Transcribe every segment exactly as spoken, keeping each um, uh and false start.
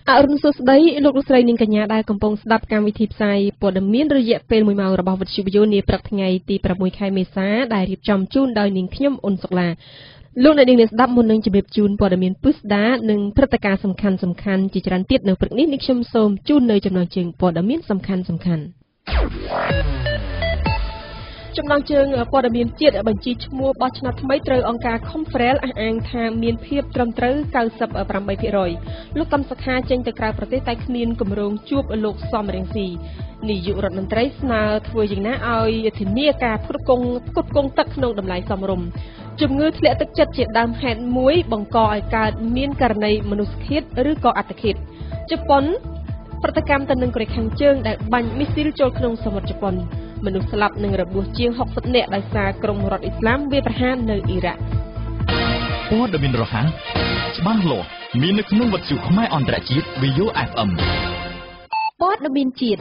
អរុនសុស្ដីលោកលោកស្រីនាងកញ្ញាដែលកំពុងស្ដាប់កម្មវិធីផ្សាយព័ត៌មានរយៈពេលមួយម៉ោងរបស់វិទ្យុវិទ្យុនាព្រឹកថ្ងៃទីប្រាំមួយខែមេសាដែលរៀបចំជូនដោយនាងខ្ញុំអ៊ុនសុកឡាលោកអ្នកនាងស្ដាប់មុននឹងជម្រាបជូនព័ត៌មានពិស្ដានិងព្រឹត្តិការណ៍សំខាន់សំខាន់ជាច្រើនទៀតនៅព្រឹកនេះនាងខ្ញុំសូមជូននៅចំណងជើងព័ត៌មានសំខាន់សំខាន់ចំណងជើងព័ត៌មានជាតិបញ្ជីឈ្មោះបោះឆ្នោតថ្មីត្រូវអង្គការ Khmer អះអាងថាមានភាពត្រឹមត្រូវ កៅសិបប្រាំបីភាគរយ លោកកំសុខាចេញទៅក្រៅប្រទេសតែគ្មានគម្រោងជួបលោកសំរងស៊ីនាយករដ្ឋមន្ត្រីស្នើធ្វើយ៉ាងណាឲ្យធានាការផ្គត់ផ្គង់ផ្គត់ផ្គង់ទឹកក្នុងតម្លៃសមរម្យជំងឺធ្លាក់ទឹកចិត្តជាដើមហេតុមួយបង្កឲ្យកើតមានករណីមនុស្សឃាតឬក៏អត្តឃាតជប៉ុនប្រតិកម្មទៅនឹងកូរ៉េខាងជើងដែលបាញ់មីស៊ីលចូលក្នុងសមុទ្រជប៉ុនមនុស្សស្លាប់និងរបួសជាងហុកសិបនាក់ដោយសារក្រុមរដ្ឋអ៊ីស្លាមវាយប្រហារនៅអ៊ីរ៉ាក់ព័ត៌មានរហ័សច្បាស់លាស់មាននៅក្នុងវិទ្យុខ្មែរអន្តរជាតិ វី អូ អេഫ് អឹម ព័ត៌មានជាតិ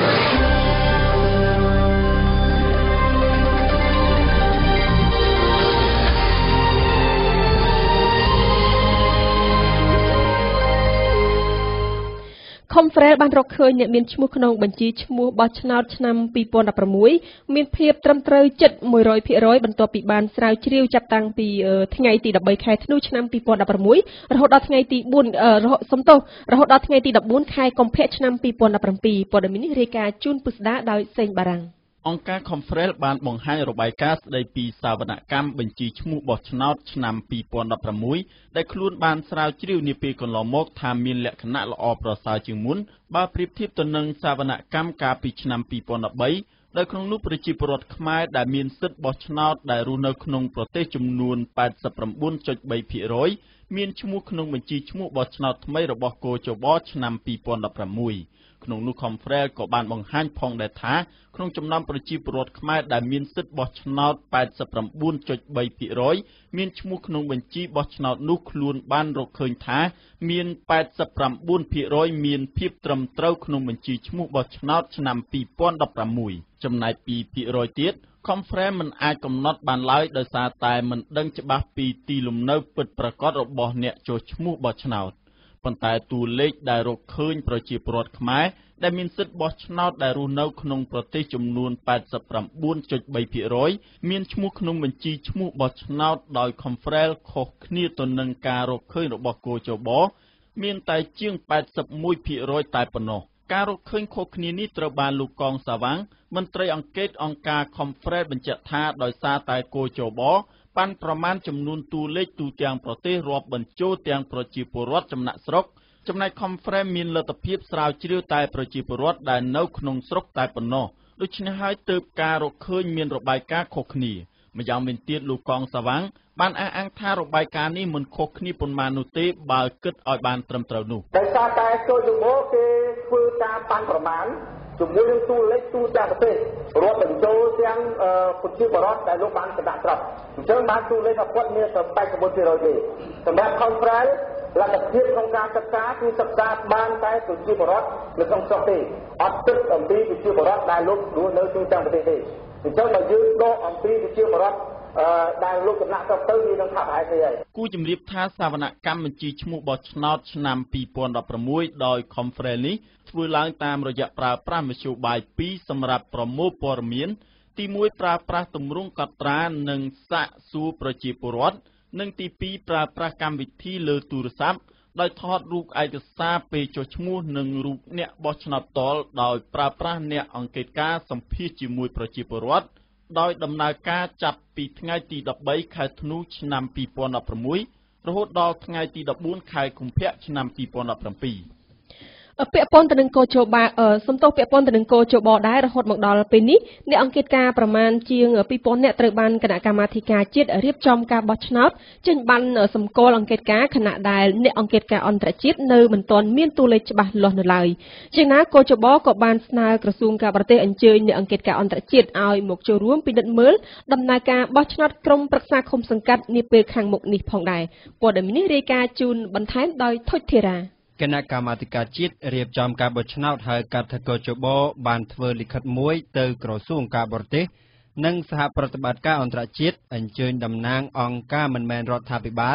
Khmer បានរកឃើញអ្នកមានឈ្មោះក្នុងបញ្ជីឈ្មោះបោះឆ្នោតឆ្នាំពីរពាន់ដប់ប្រាំមួយមានភាពត្រឹមត្រូវជិតមួយរយភាគរយបន្ទាប់ពីបានស្រាវជ្រាវចាប់តាំងពីថ្ងៃទីដប់បីខែធ្នូឆ្នាំពីរពាន់ដប់ប្រាំមួយរហូតដល់ថ្ងៃទីបួនសំទោសរហូតដល់ថ្ងៃទីដប់បួនខែកុម្ភៈឆ្នាំពីរពាន់ដប់ប្រាំពីរព័ត៌មាននេះរាយការណ៍ជូនពុស្ដាដោយសេងបារាំងអង្គការ Khmer បានបង្ហាញរបាយការណ៍ស្ដីពីសវនកម្មបញ្ជីឈ្មោះបោះឆ្នោតឆ្នាំពីរពាន់ដប់ប្រាំមួយដែលខ្លួនបានស្រាវជ្រាវនាពេលកន្លងមកថាមានលក្ខណៈល្អប្រសើរជាងមុនបើប្រៀបធៀបទៅនឹងសវនកម្មកាលពីឆ្នាំពីរពាន់ដប់បីដោយក្នុងនោះប្រជាពលរដ្ឋខ្មែរដែលមានសិទ្ធិបោះឆ្នោតដែលរស់នៅក្នុងប្រទេសចំនួន ប៉ែតសិបប្រាំបួនចុចបីភាគរយ មានឈ្មោះក្នុងបញ្ជីឈ្មោះបោះឆ្នោតថ្មីរបស់គ.ច.ប ឆ្នាំពីរពាន់ដប់ប្រាំមួយក្នុងនោះ Khmer ក៏បានបង្ហាញផងដែរថាក្នុងចំណោមប្រជាពលរដ្ឋខ្មែរដែលមានសិទ្ធិបោះឆ្នោត ប៉ែតសិបប្រាំបួនចុចបីភាគរយ មានឈ្មោះក្នុងបញ្ជីបោះឆ្នោតនោះខ្លួនបានរកឃើញថាមាន ប៉ែតសិបប្រាំបួនភាគរយ មានភាពត្រឹមត្រូវក្នុងបញ្ជីឈ្មោះបោះឆ្នោតឆ្នាំពីរពាន់ដប់ប្រាំមួយចំណែកពីភាគរយទៀតKhmer មិនអាចកំណត់បានឡើយដោយសារតែមិនដឹងច្បាស់ពីទីលំនៅពិតប្រាកដរបស់អ្នកចុះឈ្មោះបោះឆ្នោតប៉ុន្តែតួលេខដែលរកឃើញប្រជាពលរដ្ឋខ្មែរដែលមានសិទ្ធិបោះឆ្នោតដែលរស់នៅក្នុងប្រទេសចំនួន ប៉ែតសិបប្រាំបួនចុចបីភាគរយ មានឈ្មោះក្នុងបញ្ជីឈ្មោះបោះឆ្នោតដោយ Khmer ខុសគ្នាទៅនឹងការរកឃើញរបស់គ.ច.ប មានតែជាង ប៉ែតសិបមួយភាគរយ តែប៉ុណ្ណោះការរកឃើញខុសគ្នានេះត្រូវបានលោកកងសាវាំងមន្ត្រីអង្កេតអង្គការ Khmer បញ្ជាក់ថាដោយសារតែគ.ច.បប៉ាន់ប្រមាណចំនួនតួលេខទូទាំងប្រទេសរាប់បញ្ចូលទាំងប្រជាពលរដ្ឋចំណាក់ស្រុកចំណែក Khmer មានលទ្ធភាពស្រាវជ្រាវតែប្រជាពលរដ្ឋដែលនៅក្នុងស្រុកតែប៉ុណ្ណោះដូច្នេះហើយទើបការរកឃើញមានរបាយការណ៍ខុសគ្នាម្យ៉ាងវិញទៀតលោកកងសាវាំងបានអះអាងថារបាយការណ៍នេះមិនខុសគ្នាប៉ុន្មាននោះទេបើគិតឲ្យបានត្រឹមត្រូវនោះដោយសារតែចូលយោបល់គេធ្វើការប៉ាន់ប្រមាណជាមួយនឹងទូលេខទូទាំងប្រទេសរាប់បញ្ចូលទាំងប្រជាពលរដ្ឋដែលលោកបានសម្រាប់ស្រាប់អញ្ចឹងបានទូលេខរបស់គាត់មានតែប៉ែតសិបមួយភាគរយទេសម្រាប់ Khmer លទ្ធភាពក្នុងការសិក្សាគឺសិក្សាបានតែប្រជាពលរដ្ឋនៅក្នុងស្រុកទេអត់គិតអំពីប្រជាពលរដ្ឋដែលលោករស់នៅទូទាំងប្រទេសទេអញ្ចឹងបើយើងដកអំពីប្រជាពលរដ្ឋដែលលោកចំណាក់ស្រុកទៅវានឹងថាប្រហែលទេហើយគូជំរាបថាសវនកម្មបញ្ជីឈ្មោះបោះឆ្នោតឆ្នាំពីរពាន់ដប់ប្រាំមួយដោយ Khmer នេះធ្វើឡើងតាមរយៈប្រើប្រាស់មធ្យោបាយពីរសម្រាប់ប្រមូលព័ត៌មានទីមួយប្រើប្រាស់ទម្រង់កត់ត្រានិងសាកសួរប្រជាពលរដ្ឋនិងទីពីរប្រើប្រាស់កម្មវិធីលើទូរស័ព្ទដោយថតរូបឯកសារពេលចុះឈ្មោះនិងរូបអ្នកបោះឆ្នោតផ្ទាល់ដោយប្រើប្រាស់អ្នកអង្កេតការណ៍សម្ភាសជាមួយប្រជាពលរដ្ឋដោយដំណើរការចាប់ពីថ្ងៃទីដប់បីខែធ្នូឆ្នាំពីរពាន់ដប់ប្រាំមួយរហូតដល់ថ្ងៃទីដប់បួនខែកុម្ភៈឆ្នាំពីរពាន់ដប់ប្រាំពីរពាក់ព័ន្ធទៅនឹងគ.ច.ប សំទោសពាក់ព័ន្ធទៅនឹងគ.ច.ប ដែររហូតមកដល់ពេលនេះអ្នកអង្កេតការណ៍ប្រមាណជាងពីរពាន់នាក់ត្រូវបានគណៈកម្មាធិការជាតិរៀបចំការបោះឆ្នោតចេញបានសម្គាល់អង្កេតការណ៍ខណៈដែលអ្នកអង្កេតការណ៍អន្តរជាតិនៅមិនទាន់មានតួលេខច្បាស់លាស់នៅឡើយជាងណាគ.ច.ប ក៏បានស្នើក្រសួងការបរទេសអញ្ជើញអ្នកអង្កេតការណ៍អន្តរជាតិឲ្យមកចូលរួមពិនិត្យមើលដំណើរការបោះឆ្នោតក្រុមប្រឹក្សាឃុំសង្កាត់នាពេលខាងមុខនេះផងដែរព័ត៌មាននេះរាយការណ៍ជូនបន្ថែមដោយថុចធីរ៉ាគណៈកម្មាធិការជាតិរៀបចំការបោះឆ្នោតហៅកាត់ថាគ.ច.ប បានធ្វើលិខិតមួយទៅក្រសួងការបរទេសនិងសហប្រតិបត្តិការអន្តរជាតិអញ្ជើញតំណាងអង្គការមិនមែនរដ្ឋាភិបាល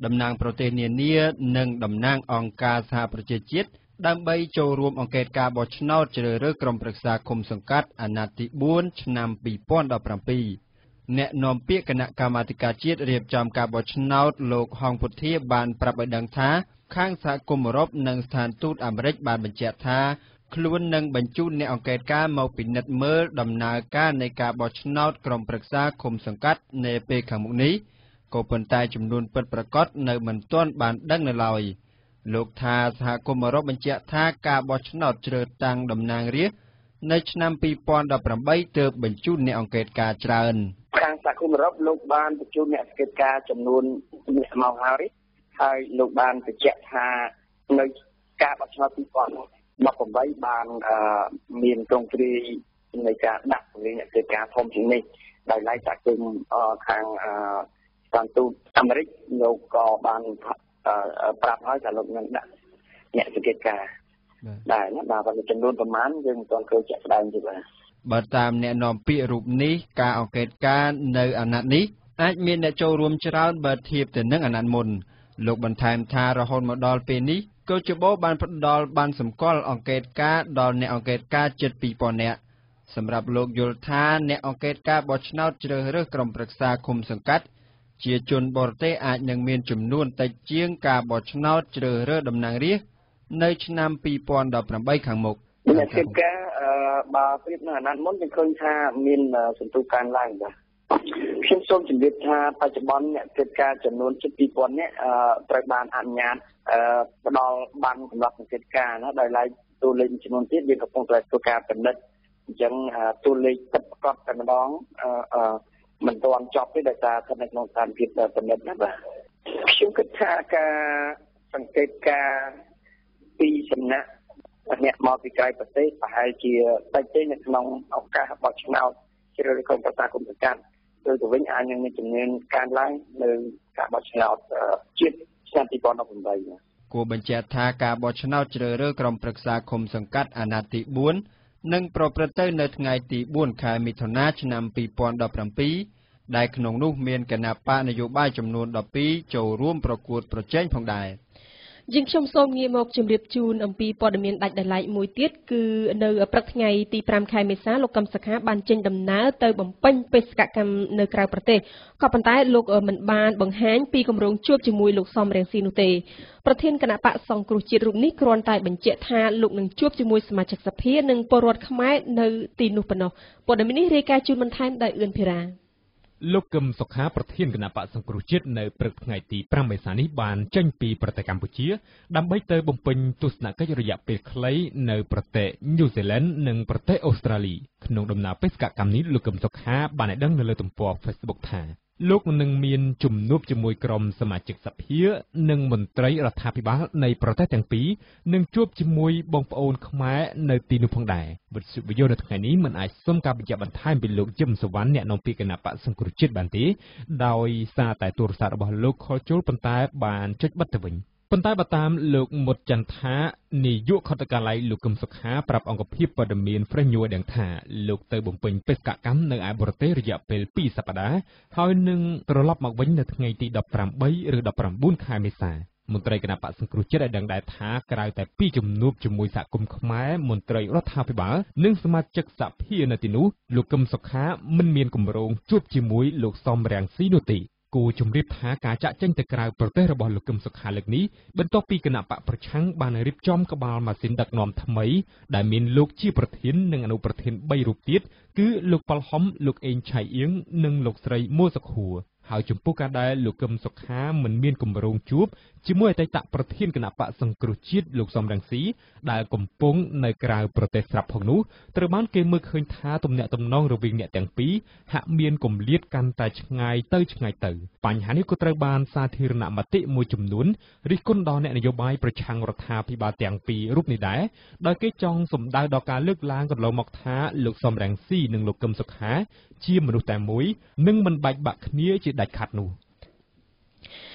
តំណាងប្រទេសនានានិងតំណាងអង្គការសហប្រជាជាតិដើម្បីចូលរួមអង្កេតការបោះឆ្នោតជ្រើសរើសក្រុមប្រឹក្សាឃុំសង្កាត់អាណត្តិទីបួនឆ្នាំពីរពាន់ដប់ប្រាំពីរអ្នកនាំពាក្យគណៈកម្មាធិការជាតិរៀបចំការបោះឆ្នោតលោកហងពុទ្ធាបានប្រាប់ឲ្យដឹងថាខាងសហគមន៍អឺរ៉ុបនិងស្ថានទូតអាមេរិកបានបញ្ជាក់ថាខ្លួននឹងបញ្ជូនអ្នកអង្កេតការណ៍មកពិនិត្យមើលដំណើរការនៃការបោះឆ្នោតក្រុមប្រឹក្សាឃុំសង្កាត់នាពេលខាងមុខនេះក៏ប៉ុន្តែចំនួនពិតប្រាកដនៅមិនទាន់បានដឹងនៅឡើយលោកថាសហគមន៍អឺរ៉ុបបញ្ជាក់ថាការបោះឆ្នោតជ្រើសតាំងតំណាងរាស្ត្រនៅឆ្នាំពីរពាន់ដប់ប្រាំបីទើបបញ្ជូនអ្នកអង្កេតការណ៍ច្រើនខាងសហគមន៍អឺរ៉ុបលោកបានបញ្ជូនអ្នកអង្កេតការណ៍ចំនួនអ្នកមកហើយហើយលោកបានបញ្ជាក់ថានៅការបោះឆ្នោតពីរពាន់ដប់ប្រាំបីបានមានទ្រង់ទ្រាយនៃការដាក់ពង្រាយអ្នកអង្កេតការណ៍ធំជាងនេះដោយឡែកសហគមន៍ខាងស្ថានទូតអាមេរិកលោកក៏បានប្រាប់ហើយថាលោកនឹងដាក់អ្នកសង្កេតការណ៍ដែរណាបាទប៉ុន្តែចំនួនប្រមាណយើងមិនទាន់ឃើញជាក់ស្ដែងទេបាទបើតាមអ្នកនាំពាក្យរូបនេះការអង្កេតការណ៍នៅអាណត្តិនេះអាចមានអ្នកចូលរួមច្រើនបើធៀបទៅនឹងអាណត្តិមុនលោកបន្ថែមថារហូតមកដល់ពេលនេះកោជបបានផ្ដល់បានសម្គាល់អង្កេតការណ៍ដល់អ្នកអង្កេតការណ៍ជិតពីរពាន់នាក់សម្រាប់លោកយល់ថាអ្នកអង្កេតការបោះឆ្នោតជ្រើសរើសក្រុមប្រឹក្សាឃុំសង្កាត់ជាជនបរទេសអាចនឹងមានចំនួនតិចជាងការបោះឆ្នោតជ្រើសរើសតំណាងរាស្ត្រនៅឆ្នាំពីរពាន់ដប់ប្រាំបីខាងមុខអ្នកកិច្ចការបើប្រៀបនឹងអាណត្តិមុនយើងឃើញថាមានសន្ទុះកើនឡើងបាទខ្ញុំសូមជម្រាបថាបច្ចុប្បន្នអ្នកកិច្ចការចំនួនជិតពីរពាន់នាក់ត្រូវបានអនុញ្ញាតផ្ដល់បានសម្រាប់កិច្ចការណាដោយឡែកតួលេខចំនួនទៀតយើងកំពុងតែធ្វើការពិនិត្យអញ្ចឹងតួលេខពិតប្រាកដតែម្ដងមិនទាន់ចប់ទេដោយសារស្ថិតនៅក្នុងស្ថានភាពពិនិត្យណាបាទខ្ញុំគិតថាការសង្កេតការពីសំណាក់អ្នកមកពីក្រៅប្រទេសប្រហែលជាតិចទេនៅក្នុងឱកាសបោះឆ្នោតជ្រើសរើសក្រុមប្រឹក្សាគុំសង្កាត់ដោយទៅវិញអាចនឹងមានចំនួនកើនឡើងនៅការបោះឆ្នោតជាតិឆ្នាំពីរពាន់ដប់ប្រាំបីគួរបញ្ជាក់ថាការបោះឆ្នោតជ្រើសរើសក្រុមប្រឹក្សាឃុំសង្កាត់អាណត្តិទីបួននឹងប្រព្រឹត្តទៅនៅថ្ងៃទីបួនខែមិថុនាឆ្នាំពីរពាន់ដប់ប្រាំពីរដែលក្នុងនោះមានគណៈបកនយោបាយចំនួនដប់ពីរចូលរួមប្រកួតប្រជែងផងដែរយើងខ្ញុំសូមងាកមកជម្រាបជូនអំពីព័ត៌មានដាច់ដោយឡែកមួយទៀតគឺនៅព្រឹកថ្ងៃទីប្រាំខែមេសាលោកកឹមសុខាបានចេញដំណើរទៅបំពេញបេសកកម្មនៅក្រៅប្រទេសក៏ប៉ុន្តែលោកមិនបានបង្ហាញពីគម្រោងជួបជាមួយលោកសំរងស៊ីនោះទេប្រធានគណៈបកសង្គ្រោះជាតិរូបនេះគ្រាន់តែបញ្ជាក់ថាលោកនឹងជួបជាមួយសមាជិកសភានិងពលរដ្ឋខ្មែរនៅទីនោះប៉ុណ្ណោះព័ត៌មាននេះរាយការណ៍ជូនបន្ថែមដោយអឿនភិរាលោកកឹមសុខាប្រធានគណៈបកសង្គ្រោះជាតិនៅព្រឹកថ្ងៃទីប្រាំមេសានេះបានចេញពីប្រទេសកម្ពុជាដើម្បីទៅបំពេញទស្សនកិច្ចរយៈពេលខ្លីនៅប្រទេសញូហ្សេឡង់និងប្រទេសអូស្ត្រាលីក្នុងដំណើរបេសកកម្មនេះលោកកឹមសុខាបានឲ្យដឹងនៅលើទំព័រ Facebook ថាលោកនឹងមានជំនួបជាមួយក្រុមសមាជិកសភានិងមន្ត្រីរដ្ឋាភិបាលនៃប្រទេសទាំងពីរនិងជួបជាមួយបងប្អូនខ្មែរនៅទីនោះផងដែរវិទ្យុវីយ៉ូនៅថ្ងៃនេះមិនអាចសុំការបញ្ជាក់បន្ថែមពីលោកយឹមសវណ្ណអ្នកនាំពាក្យគណៈបកសង្គ្រោះជាតិបានទេដោយសារតែទូរស័ព្ទរបស់លោកខលចូលប៉ុន្តែបានចុចបិទទៅវិញប៉ុន្តែបើតាមលោកមុតចន្ទថានាយកខុទ្ទកាល័យលោកកឹមសុខាប្រាប់អង្គភាពព័ត៌មាន Fresh News ដឹងថាលោកទៅបំពេញបេសកកម្មនៅឯបរទេសរយៈពេលពីរសប្តាហ៍ហើយនឹងត្រឡប់មកវិញនៅថ្ងៃទីដប់ប្រាំបីឬដប់ប្រាំបួនខែមេសាមន្ត្រីគណៈបកសង្គ្រោះជាតិឲ្យដឹងដែរថាក្រៅតែពីជំនួបជាមួយសហគមន៍ខ្មែរមន្ត្រីរដ្ឋាភិបាលនិងសមាជិកសភានៅទីនោះលោកកឹមសុខាមិនមានគម្រោងជួបជាមួយលោកសំរងស៊ីនោះទេគូជំរាបថាការចាក់ចេញទៅក្រៅប្រទេសរបស់លោកកឹមសុខាលើកនេះបន្ទាប់ពីគណៈបកប្រឆាំងបានរៀបចំក្បាលម៉ាស៊ីនដឹកនាំថ្មីដែលមានលោកជាប្រធាននិងអនុប្រធានបីរូបទៀតគឺលោកប៉ាល់ហំលោកអេងឆៃអៀងនិងលោកស្រីមួសុខួរហើយចំពោះការដែលលោកកឹមសុខាមិនមានគម្រោងជួបជាមួយអតីតប្រធានគណៈបកសង្គ្រោះជាតិលោកសំរងស៊ីដែលកំពុងនៅក្រៅប្រទេសស្រាប់ផងនោះត្រូវបានគេមើលឃើញថាទំនាក់ទំនងរវាងអ្នកទាំងពីរហាក់មានគម្លាតកាន់តែឆ្ងាយទៅឆ្ងាយទៅបញ្ហានេះក៏ត្រូវបានសាធារណមតិមួយចំនួនរិះគន់ដល់អ្នកនយោបាយប្រឆាំងរដ្ឋាភិបាលទាំងពីររូបនេះដែរដោយគេចង់សម្ដៅដល់ការលើកឡើងកន្លងមកថាលោកសំរងស៊ីនិងលោកកឹមសុខាជាមនុស្សតែមួយនិងមិនបែកបាក់គ្នាជាដាច់ខាត់នោះ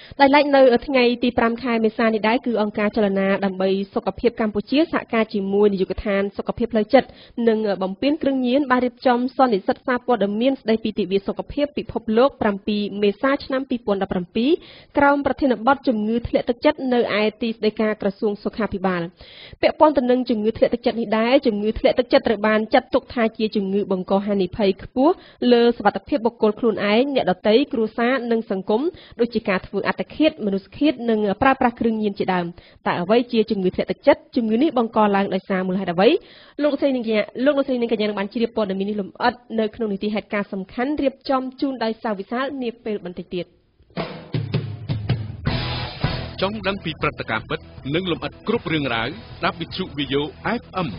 ដោយឡែកនៅថ្ងៃទីប្រាំខែមេសានេះដែរគឺអង្គការចលនាដើម្បីសុខភាពកម្ពុជាសហការជាមួយនាយកដ្ឋានសុខភាពផ្លូវចិត្តនិងបំពេញគ្រឿងញៀនបានរៀបចំសន្និសីទសារព័ត៌មានស្ដីពីទិវាសុខភាពពិភពលោកប្រាំពីរមេសាឆ្នាំពីរពាន់ដប់ប្រាំពីរក្រោមប្រធានបទជំងឺធ្លាក់ទឹកចិត្តនៅឯទីស្តីការក្រសួងសុខាភិបាលពាក់ព័ន្ធទៅនឹងជំងឺធ្លាក់ទឹកចិត្តនេះដែរជំងឺធ្លាក់ទឹកចិត្តត្រូវបានចាត់ទុកថាជាជំងឺបង្កហានិភ័យខ្ពស់លើសុខភាពបុគ្គលខ្លួនឯងអ្នកដទៃគ្រួសារនិងសង្គមដូចជាការធ្វើអត្តឃាតមនុស្សឃាតនិងប្រើប្រាស់គ្រឿងញៀនជាដើមតែអ្វីជាជំងឺធ្លាក់ទឹកចិត្តជំងឺនេះបង្កឡើងដោយសារមូលហេតុអ្វីលោកស្រីនិងកញ្ញាលោកស្រីនិងកញ្ញានឹងបានជ្រាបព័ត៌មាននេះលម្អិតនៅក្នុងនីតិហេតុការណ៍សំខាន់រៀបចំជូនដោយសាវវិសាលនាពេលបន្តិចទៀតចង់ដឹងពីព្រឹត្តិការណ៍ពិតនិងលម្អិតគ្រប់រឿងរ៉ាវស្ដាប់វិទ្យុ វី អូ អេฟ អេម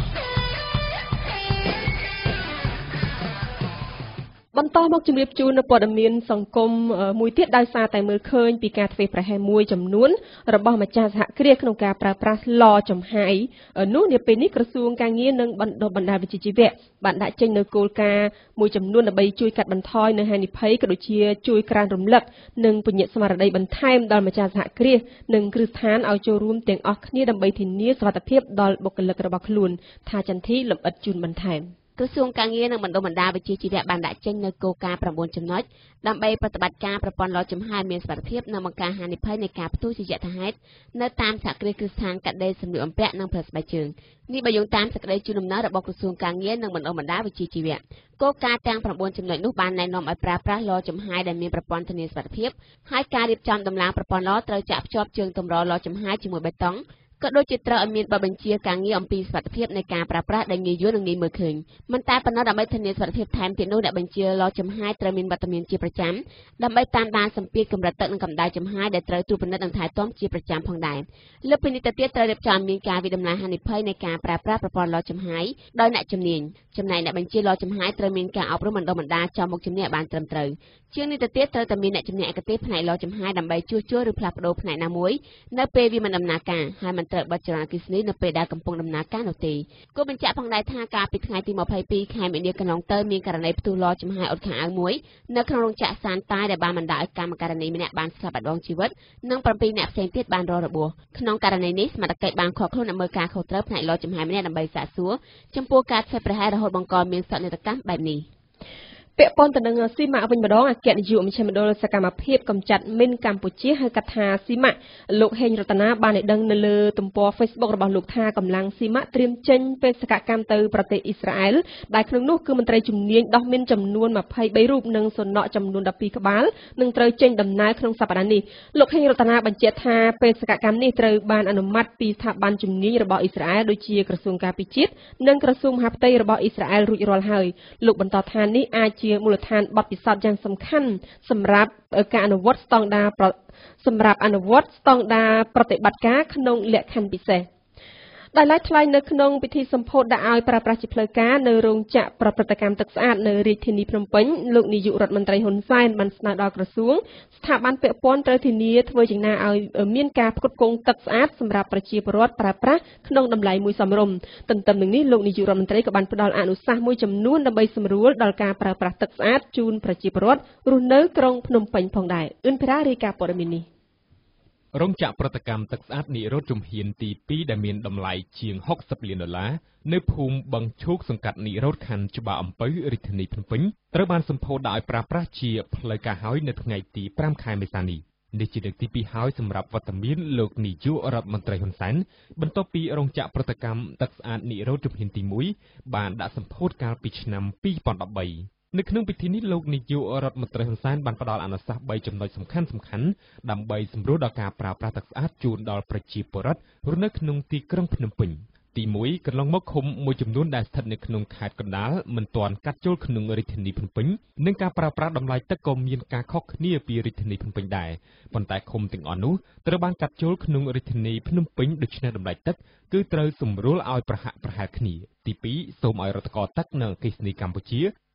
បន្តមកជម្រាបជូននៅព័ត៌មានសង្គមមួយទៀតដោយសារតែមើលឃើញពីការធ្វេសប្រហែសមួយចំនួនរបស់ម្ចាស់សហគ្រាសក្នុងការប្រើប្រាស់ឡចំហាយនោះនាពេលនេះក្រសួងការងារនិងបណ្ដុះបណ្ដាលវិជ្ជាជីវៈបានដាក់ចេញនូវគោលការណ៍មួយចំនួនដើម្បីជួយកាត់បន្ថយនៅហានិភ័យក៏ដូចជាជួយក្រើនរំលឹកនិងពញ្ញាស្មារតីបន្ថែមដល់ម្ចាស់សហគ្រាសនិងគ្រឹះស្ថានឲ្យចូលរួមទាំងអស់គ្នាដើម្បីធានាសុវត្ថិភាពដល់បុគ្គលិករបស់ខ្លួនថាចន្ទធីលម្អិតជូនបន្ថែមក្រសួងការងារនិងបណ្ដុះបណ្ដាលវិជ្ជាជីវៈបានដាក់ចេញនូវគោលការណ៍ប្រាំបួនចំណុចដើម្បីប្រតិបត្តិការប្រព័ន្ធឡចំហាយមានសុវត្ថិភាពនិងបង្ការហានិភ័យនៃការផ្ទុះជាយថាហេតុនៅតាមសហគ្រាសគ្រឹះស្ថានកាត់ដេរសម្លៀកបំពាក់និងផលិតស្បែកជើងនេះបើយោងតាមសេចក្តីជូនដំណើររបស់ក្រសួងការងារនិងបណ្ដុះបណ្ដាលវិជ្ជាជីវៈគោលការណ៍ទាំងប្រាំបួនចំណុចនោះបានណែនាំឲ្យប្រើប្រាស់ឡចំហាយដែលមានប្រព័ន្ធធានាសុវត្ថិភាពហើយការរៀបចំដំឡើងប្រព័ន្ធឡត្រូវចាក់ភ្ជាប់ជើងទម្រឡចំហាយជាមួយបេតុងក៏ដូចជាត្រូវឲ្យមានបទបញ្ជាការងារអំពីសុវត្ថិភាពនៃការប្រើប្រាស់ដែលងាយយល់និងងាយមើលឃើញមិនតែប៉ុណ្ណោះដើម្បីធានាសុវត្ថិភាពថែមទៀតនោះអ្នកបញ្ជាឡចំហាយត្រូវមានវត្តមានជាប្រចាំដើម្បីតាមដានសម្ពាធកម្រិតទឹកនិងកម្ដៅចំហាយដែលត្រូវត្រួតពិនិត្យនិងថែទាំជាប្រចាំផងដែរលើពីនេះទៅទៀតត្រូវរៀបចំមានការវិដំណើរហានិភ័យនៃការប្រើប្រាស់ប្រព័ន្ធឡចំហាយដោយអ្នកជំនាញចំណែកអ្នកបញ្ជាឡចំហាយត្រូវមានការអប់រំបណ្ដុះបណ្ដាលចំមុខជំនាញបានត្រឹមត្រូវជាងនេះទៅទៀតត្រូវតែមានអ្នកជំនាញឯកទេសផ្នែកឡចំហាយដើម្បីជួសជុលឬផ្លាស់ប្ដូរផ្នែកណាមួយនៅពេលវាមិនដំណើរការហើយមិនត្រូវបិទចរន្តអគ្គិសនីនៅពេលដែលកំពុងដំណើរការនោះទេគូបញ្ជាក់ផងដែរថាកាលពីថ្ងៃទីម្ភៃពីរខែមីនាកន្លងទៅមានករណីផ្ទុះឡចំហាយអ៊ុតខោអាវមួយនៅក្នុងរោងចក្រសានតាយដែលបានបណ្ដាលឲ្យកម្មករណីម្នាក់បានស្លាប់បាត់បង់ជីវិតនិងប្រាំពីរអ្នកផ្សេងទៀតបានរងរបួសក្នុងករណីនេះសមត្ថកិច្ចបានខកខ្លួនឲ្យមើលការខុសត្រូវផ្នែកឡចំហាយម្នាក់ដើម្បីសាកសួរចំពោះការធ្វើប្រហែសរហូតបង្កមានសោកនាដកម្មបែបនេះពាក់ព័ន្ធទៅនឹងស៊ីម៉ាក់វិញម្ដងអគ្គនាយកមជ្ឈមណ្ឌលសកម្មភាពកម្ចាត់មីនកម្ពុជាហៅកាត់ថាស៊ីម៉ាក់លោកហេងរតនាបានឲ្យដឹងនៅលើទំព័រ Facebook របស់លោកថាកម្លាំងស៊ីម៉ាក់ត្រៀមចេញបេសកកម្មទៅប្រទេសអ៊ីស្រាអែលដែលក្នុងនោះគឺមន្ត្រីជំនាញដោះមីនចំនួនម្ភៃបីរូបនិងសំណក់ចំនួនដប់ពីរក្បាលនឹងត្រូវចេញដំណើរក្នុងសប្តាហ៍នេះលោកហេងរតនាបញ្ជាក់ថាបេសកកម្មនេះត្រូវបានអនុម័តពីស្ថាប័នជំនាញរបស់អ៊ីស្រាអែលដូចជាក្រសួងការពារជាតិនិងក្រសួងមហាផ្ទៃរបស់អ៊ីស្រាអែលរួចរាល់ហើយលោកបន្តថានេះអាចជាមូលដ្ឋានបទពិសោធន៍យ៉ាងសំខាន់សម្រាប់ការអនុវត្តស្តង់ដារសម្រាប់អនុវត្តស្តង់ដារប្រតិបត្តិការក្នុងលក្ខខណ្ឌពិសេសដែលឡែកថ្លែងនៅក្នុងពិធីសម្ពោធដាក់ឲ្យប្រើប្រាស់ជាផ្លូវការនៅរោងចក្រប្រព្រឹត្តកម្មទឹកស្អាតនៅរាជធានីភ្នំពេញលោកនាយករដ្ឋមន្ត្រីហ៊ុនសែនបានស្នើដល់ក្រសួងស្ថាប័នពាក់ព័ន្ធត្រូវធានាធ្វើយ៉ាងណាឲ្យមានការផ្គត់ផ្គង់ទឹកស្អាតសម្រាប់ប្រជាពលរដ្ឋប្រើប្រាស់ក្នុងតម្លៃមួយសមរម្យទន្ទឹមនឹងនេះលោកនាយករដ្ឋមន្ត្រីក៏បានផ្ដល់អនុសាសន៍មួយចំនួនដើម្បីសម្រួលដល់ការប្រើប្រាស់ទឹកស្អាតជូនប្រជាពលរដ្ឋរស់នៅក្រុងភ្នំពេញផងដែរអ៊ឿនភិរ៉ារាយការណ៍ព័ត៌មាននេះរោងចក្រប្រតិកម្មទឹកស្អាតនិរោធជំហានទីពីរដែលមានតម្លៃជាងហុកសិបលានដុល្លារនៅភូមិបឹងឈូកសង្កាត់និរោធខណ្ឌច្បារអំពៅរាជធានីភ្នំពេញត្រូវបានសម្ពោធដាក់ឲ្យប្រើប្រាស់ជាផ្លូវការហើយនៅថ្ងៃទីប្រាំខែមេសានេះនេះជាលើកទីពីរហើយសម្រាប់វត្តមានលោកនាយករដ្ឋមន្ត្រីហ៊ុនសែនបន្ទាប់ពីរោងចក្រប្រតិកម្មទឹកស្អាតនិរោធជំហានទីមួយបានដាក់សម្ពោធកាលពីឆ្នាំពីរពាន់ដប់បីនៅក្នុងពិធីនេះលោកនាយករដ្ឋមន្ត្រីហ៊ុនសែនបានផ្ដល់អនុសាសន៍បីចំណុចសំខាន់សំខាន់ដើម្បីសម្រួលដល់ការប្រើប្រាស់ទឹកស្អាតជូនដល់ប្រជាពលរដ្ឋរស់នៅក្នុងទីក្រុងភ្នំពេញទីមួយកន្លងមកឃុំមួយចំនួនដែលស្ថិតនៅក្នុងខេត្តកណ្ដាលមិនទាន់កាត់ចូលក្នុងរាជធានីភ្នំពេញនិងការប្រើប្រាស់តម្លៃទឹកក៏មានការខុសគ្នាពីរាជធានីភ្នំពេញដែរប៉ុន្តែឃុំទាំងអស់នោះត្រូវបានកាត់ចូលក្នុងរាជធានីភ្នំពេញដូច្នេះតម្លៃទឹកគឺត្រូវសម្រួលឲ្យប្រហាក់ប្រហែលគ្នាទីពីរសូមឲ្យរដ្ឋកោទឹកនៅអគ្គិសនីកម្ពុជា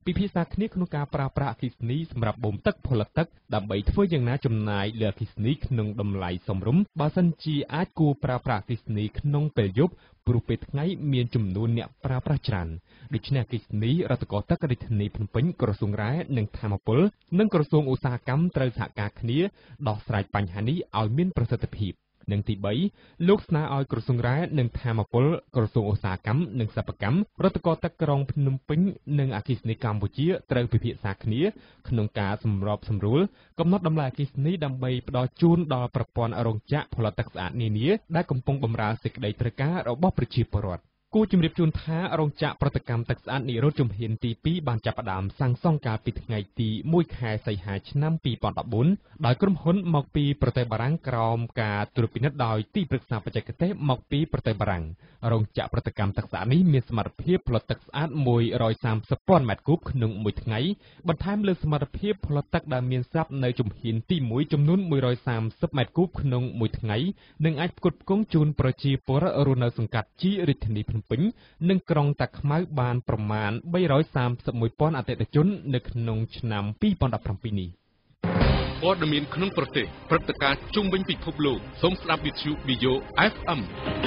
ពិភាក្សាគ្នាក្នុងការប្រើប្រាស់អគ្គិសនីសម្រាប់បូមទឹកផលិតទឹកដើម្បីធ្វើយ៉ាងណាចំណាយលើអគ្គិសនីក្នុងតម្លៃសមរម្យបើសិនជាអាចគួរប្រើប្រាស់អគ្គិសនីក្នុងពេលយប់ព្រោះពេលថ្ងៃមានចំនួនអ្នកប្រើប្រាស់ច្រើនដូច្នេះអគ្គិសនីរដ្ឋកោទឹករាជធានីភ្នំពេញក្រសួងរ៉ែនិងធម្មពលនិងក្រសួងឧស្សាហកម្មត្រូវសហការគ្នាដោះស្រាយបញ្ហានេះឲ្យមានប្រសិទ្ធភាពនិងទីបីលោកស្នើឲ្យក្រសួងរ៉ែនិងធម្មពលក្រសួងឧស្សាហកម្មនិងសិប្បកម្មរដ្ឋកោទឹកក្រុងភ្នំពេញនិងអគ្គិសនីកម្ពុជាត្រូវពិភាក្សាគ្នាក្នុងការសម្របសម្រួលកំណត់តម្លៃអគ្គិសនីដើម្បីផ្ដល់ជូនដល់ប្រព័ន្ធរោងចក្រផលិតទឹកស្អាតនានាដែលកំពុងបម្រើសេចក្តីត្រូវការរបស់ប្រជាពលរដ្ឋគួរជម្រាបជូនថារោងចក្រប្រតិកម្មទឹកស្អាតនិរោធជំហានទីពីរបានចាប់ផ្ដើមសាងសង់កាលពីថ្ងៃទីមួយខែសីហាឆ្នាំពីរពាន់ដប់បួនដោយក្រុមហ៊ុនមកពីប្រទេសបារាំងក្រោមការត្រួតពិនិត្យដោយទីប្រឹក្សាបច្ចេកទេសមកពីប្រទេសបារាំងរោងចក្រប្រតិកម្មទឹកស្អាតនេះមានសមត្ថភាពផលិតទឹកស្អាតមួយរយសាមសិបពាន់ម៉ែត្រគូបក្នុងមួយថ្ងៃបន្ថែមលើសមត្ថភាពផលិតទឹកដែលមានស្រាប់នៅជំហានទីមួយចំនួនមួយរយសាមសិបម៉ែត្រគូបក្នុងមួយថ្ងៃនិងអាចផ្គត់ផ្គង់ជូនប្រជាពលរដ្ឋរស់នៅសង្កាត់ជីរាជធានីភ្នំពេញនិងក្រុងតាខ្មៅបានប្រមាណបីរយសាមសិបមួយពាន់អតិថិជននៅក្នុងឆ្នាំពីរពាន់ដប់ប្រាំពីរនេះព័ត៌មានក្នុងប្រទេសព្រឹត្តិការណ៍ជុំវិញពិភពលោកសូមស្ដាប់វិទ្យុ វី អូ អេហ្វ អេម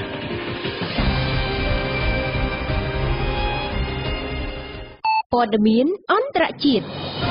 ព័ត៌មានអន្តរជាតិ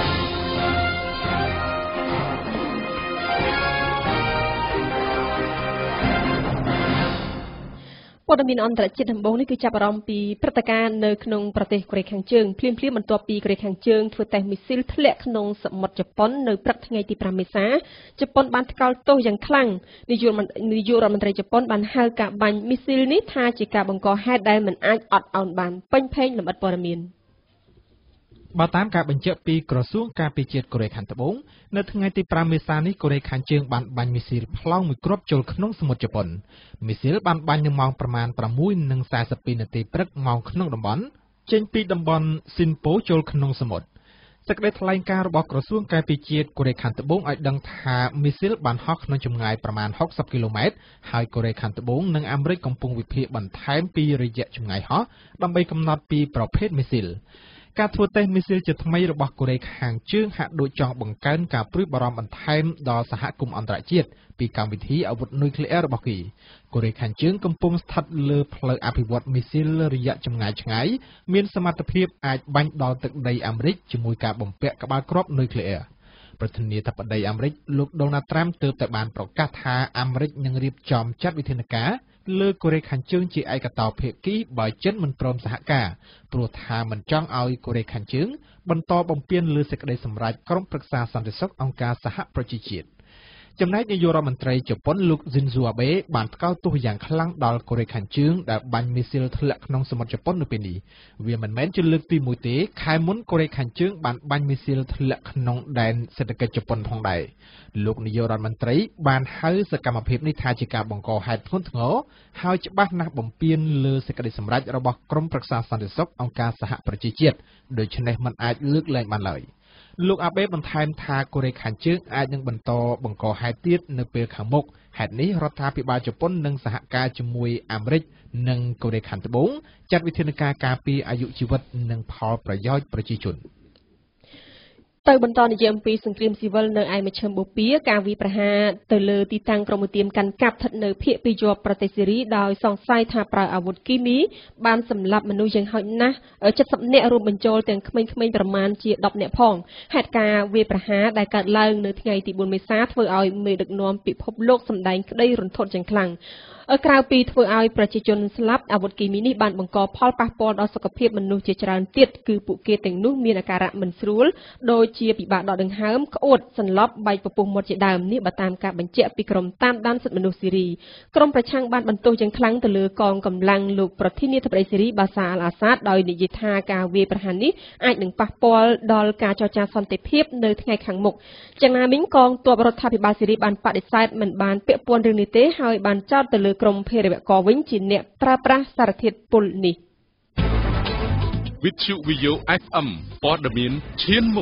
ព័ត៌មានអន្តរជាតិដំបូងនេះគឺចាប់អារម្មណ៍ពីព្រឹត្តិការណ៍នៅក្នុងប្រទេសកូរ៉េខាងជើងភ្លាមៗបន្ទាប់ពីកូរ៉េខាងជើងធ្វើតេស្តមីស៊ីលធ្លាក់ក្នុងសមុទ្រជប៉ុននៅព្រឹកថ្ងៃទីប្រាំមេសាជប៉ុនបានថ្កោលទោសយ៉ាងខ្លាំងនាយកនាយករដ្ឋមន្ត្រីជប៉ុនបានហៅការបាញ់មីស៊ីលនេះថាជាការបង្កហេតុដែលមិនអាចអត់ឱនបានពេញភេងលម្អិតព័ត៌មានបើតាមការបញ្ជាក់ពីក្រសួងការពារជាតិកូរ៉េខាងត្បូងនៅថ្ងៃទីប្រាំមេសានេះកូរ៉េខាងជើងបានបាញ់មីស៊ីលប្លង់មួយគ្រាប់ចូលក្នុងសមុទ្រជប៉ុនមីស៊ីលបានបាញ់នៅម៉ោងប្រមាណប្រាំមួយនិង សែនសិបពីរនាទីព្រឹកម៉ោងក្នុងតំបន់ចេញពីតំបន់ស៊ីនប៉ូចូលក្នុងសមុទ្រសេចក្តីថ្លែងការណ៍របស់ក្រសួងការពារជាតិកូរ៉េខាងត្បូងឲ្យដឹងថាមីស៊ីលបានហោះក្នុងចម្ងាយប្រមាណហុកសិបគីឡូម៉ែត្រហើយកូរ៉េខាងត្បូងនិងអាមេរិកកំពុងវិភាគបន្ថែមពីរយៈចម្ងាយហោះដើម្បីកំណត់ពីប្រភេទមីស៊ីលការធ្វើតេស្តមីស៊ីលជាថ្មីរបស់កូរ៉េខាងជើងហាក់ដូចចង់បង្កើនការព្រួយបារម្ភបន្ថែមដល់សហគមន៍អន្តរជាតិពីកម្មវិធីអាវុធនុយក្លេអ៊ែររបស់គេកូរ៉េខាងជើងកំពុងស្ថិតលើផ្លូវអភិវឌ្ឍមីស៊ីលរយៈចម្ងាយឆ្ងាយមានសមត្ថភាពអាចបាញ់ដល់ទឹកដីអាមេរិកជាមួយការបំពាក់ក្បាលគ្រាប់នុយក្លេអ៊ែរប្រធានាធិបតីអាមេរិកលោកដូណាល់ត្រាំទើបតែបានប្រកាសថាអាមេរិកនឹងរៀបចំចាត់វិធានការលើកូរ៉េខាងជើងជាឯកតោភាគីបើចិនមិនព្រមសហការព្រោះថាមិនចង់ឲ្យកូរ៉េខាងជើងបន្តបំពានលើសេចក្តីសម្រេចក្រុមប្រឹក្សាសន្តិសុខអង្គការសហប្រជាជាតិចំណែកនាយករដ្ឋមន្ត្រីជប៉ុនលោកស៊ិនស៊ូអាបេបានថ្កោលទោសយ៉ាងខ្លាំងដល់កូរ៉េខាងជើងដែលបាញ់មីស៊ីលធ្លាក់ក្នុងសមុទ្រជប៉ុននៅពេលនេះវាមិនមែនជាលើកទីមួយទេខែមុនកូរ៉េខាងជើងបានបាញ់មីស៊ីលធ្លាក់ក្នុងដែនសេដ្ឋកិច្ចជប៉ុនផងដែរលោកនាយករដ្ឋមន្ត្រីបានហៅសកម្មភាពនេះថាជាការបង្កហេតុធ្ងន់ធ្ងរហើយច្បាស់ណាស់បំពានលើសេចក្តីសម្រេចរបស់ក្រុមប្រឹក្សាសន្តិសុខអង្គការសហប្រជាជាតិដូច្នេះមិនអាចលើកលែងបានឡើយលោកអាបេបន្ថែមថាកូរ៉េខាងជើងអាចនឹងបន្តបង្កហេតុទៀតនៅពេលខាងមុខហេតុនេះរដ្ឋាភិបាលជប៉ុននឹងសហការជាមួយអាមេរិកនិងកូរ៉េខាងត្បូងចាត់វិធានការការពារអាយុជីវិតនិងផលប្រយោជន៍ប្រជាជនទៅបន្តនិយាយអំពីសង្គ្រាមស៊ីវិលនៅឯមជ្ឈិមបូព៌ាការវាយប្រហារទៅលើទីតាំងក្រុមឧទាមកាន់កាប់ស្ថិតនៅភាគពីជាប់ប្រទេសសេរីដោយសង្ស័យថាប្រើអាវុធគីមីបានសម្លាប់មនុស្សយ៉ាងហោចណាស់เจ็ดสิบនាក់រួមបញ្ចូលទាំងក្មេងៗប្រមាណជាដប់នាក់ផងហេតុការណ៍វាយប្រហារដែលកើតឡើងនៅថ្ងៃទីបួនមេសាធ្វើឲ្យមេដឹកនាំពិភពលោកសម្ដែងក្តីរន្ធត់យ៉ាងខ្លាំងក្រៅពីធ្វើឲ្យប្រជាជនស្លាប់អាវុធគីមីនេះបានបង្កផលប៉ះពាល់ដល់សុខភាពមនុស្សជាច្រើនទៀតគឺពួកគេទាំងនោះមានអាការៈមិនស្រួលដូចជាពិបាកដកដង្ហើមក្អួតសន្លប់បែកពពុះមាត់ជាដើមនេះបើតាមការបញ្ជាក់ពីក្រុមតាមដានសិទ្ធិមនុស្សសេរីក្រុមប្រឆាំងបានបន្ទោសយ៉ាងខ្លាំងទៅលើកងកម្លាំងលោកប្រធានាធិបតីសេរីបាសាអល់អាសាដដោយនិយាយថាការវាយប្រហារនេះអាចនឹងប៉ះពាល់ដល់ការចរចាសន្តិភាពនៅថ្ងៃខាងមុខយ៉ាងណាមិញកងទ័ពរដ្ឋាភិបាលសេរីបានបដិសេធមិនបានពាក់ព័ន្ធរឿងនេះទេហើយបានចោទទៅលើក្រុមភេរវករវិញជាអ្នកប្រើប្រាស់សារធាតុពុលនេះវិទ្យុ វី អូ អេហ្វ អេម ព័ត៌មានឈានមុខ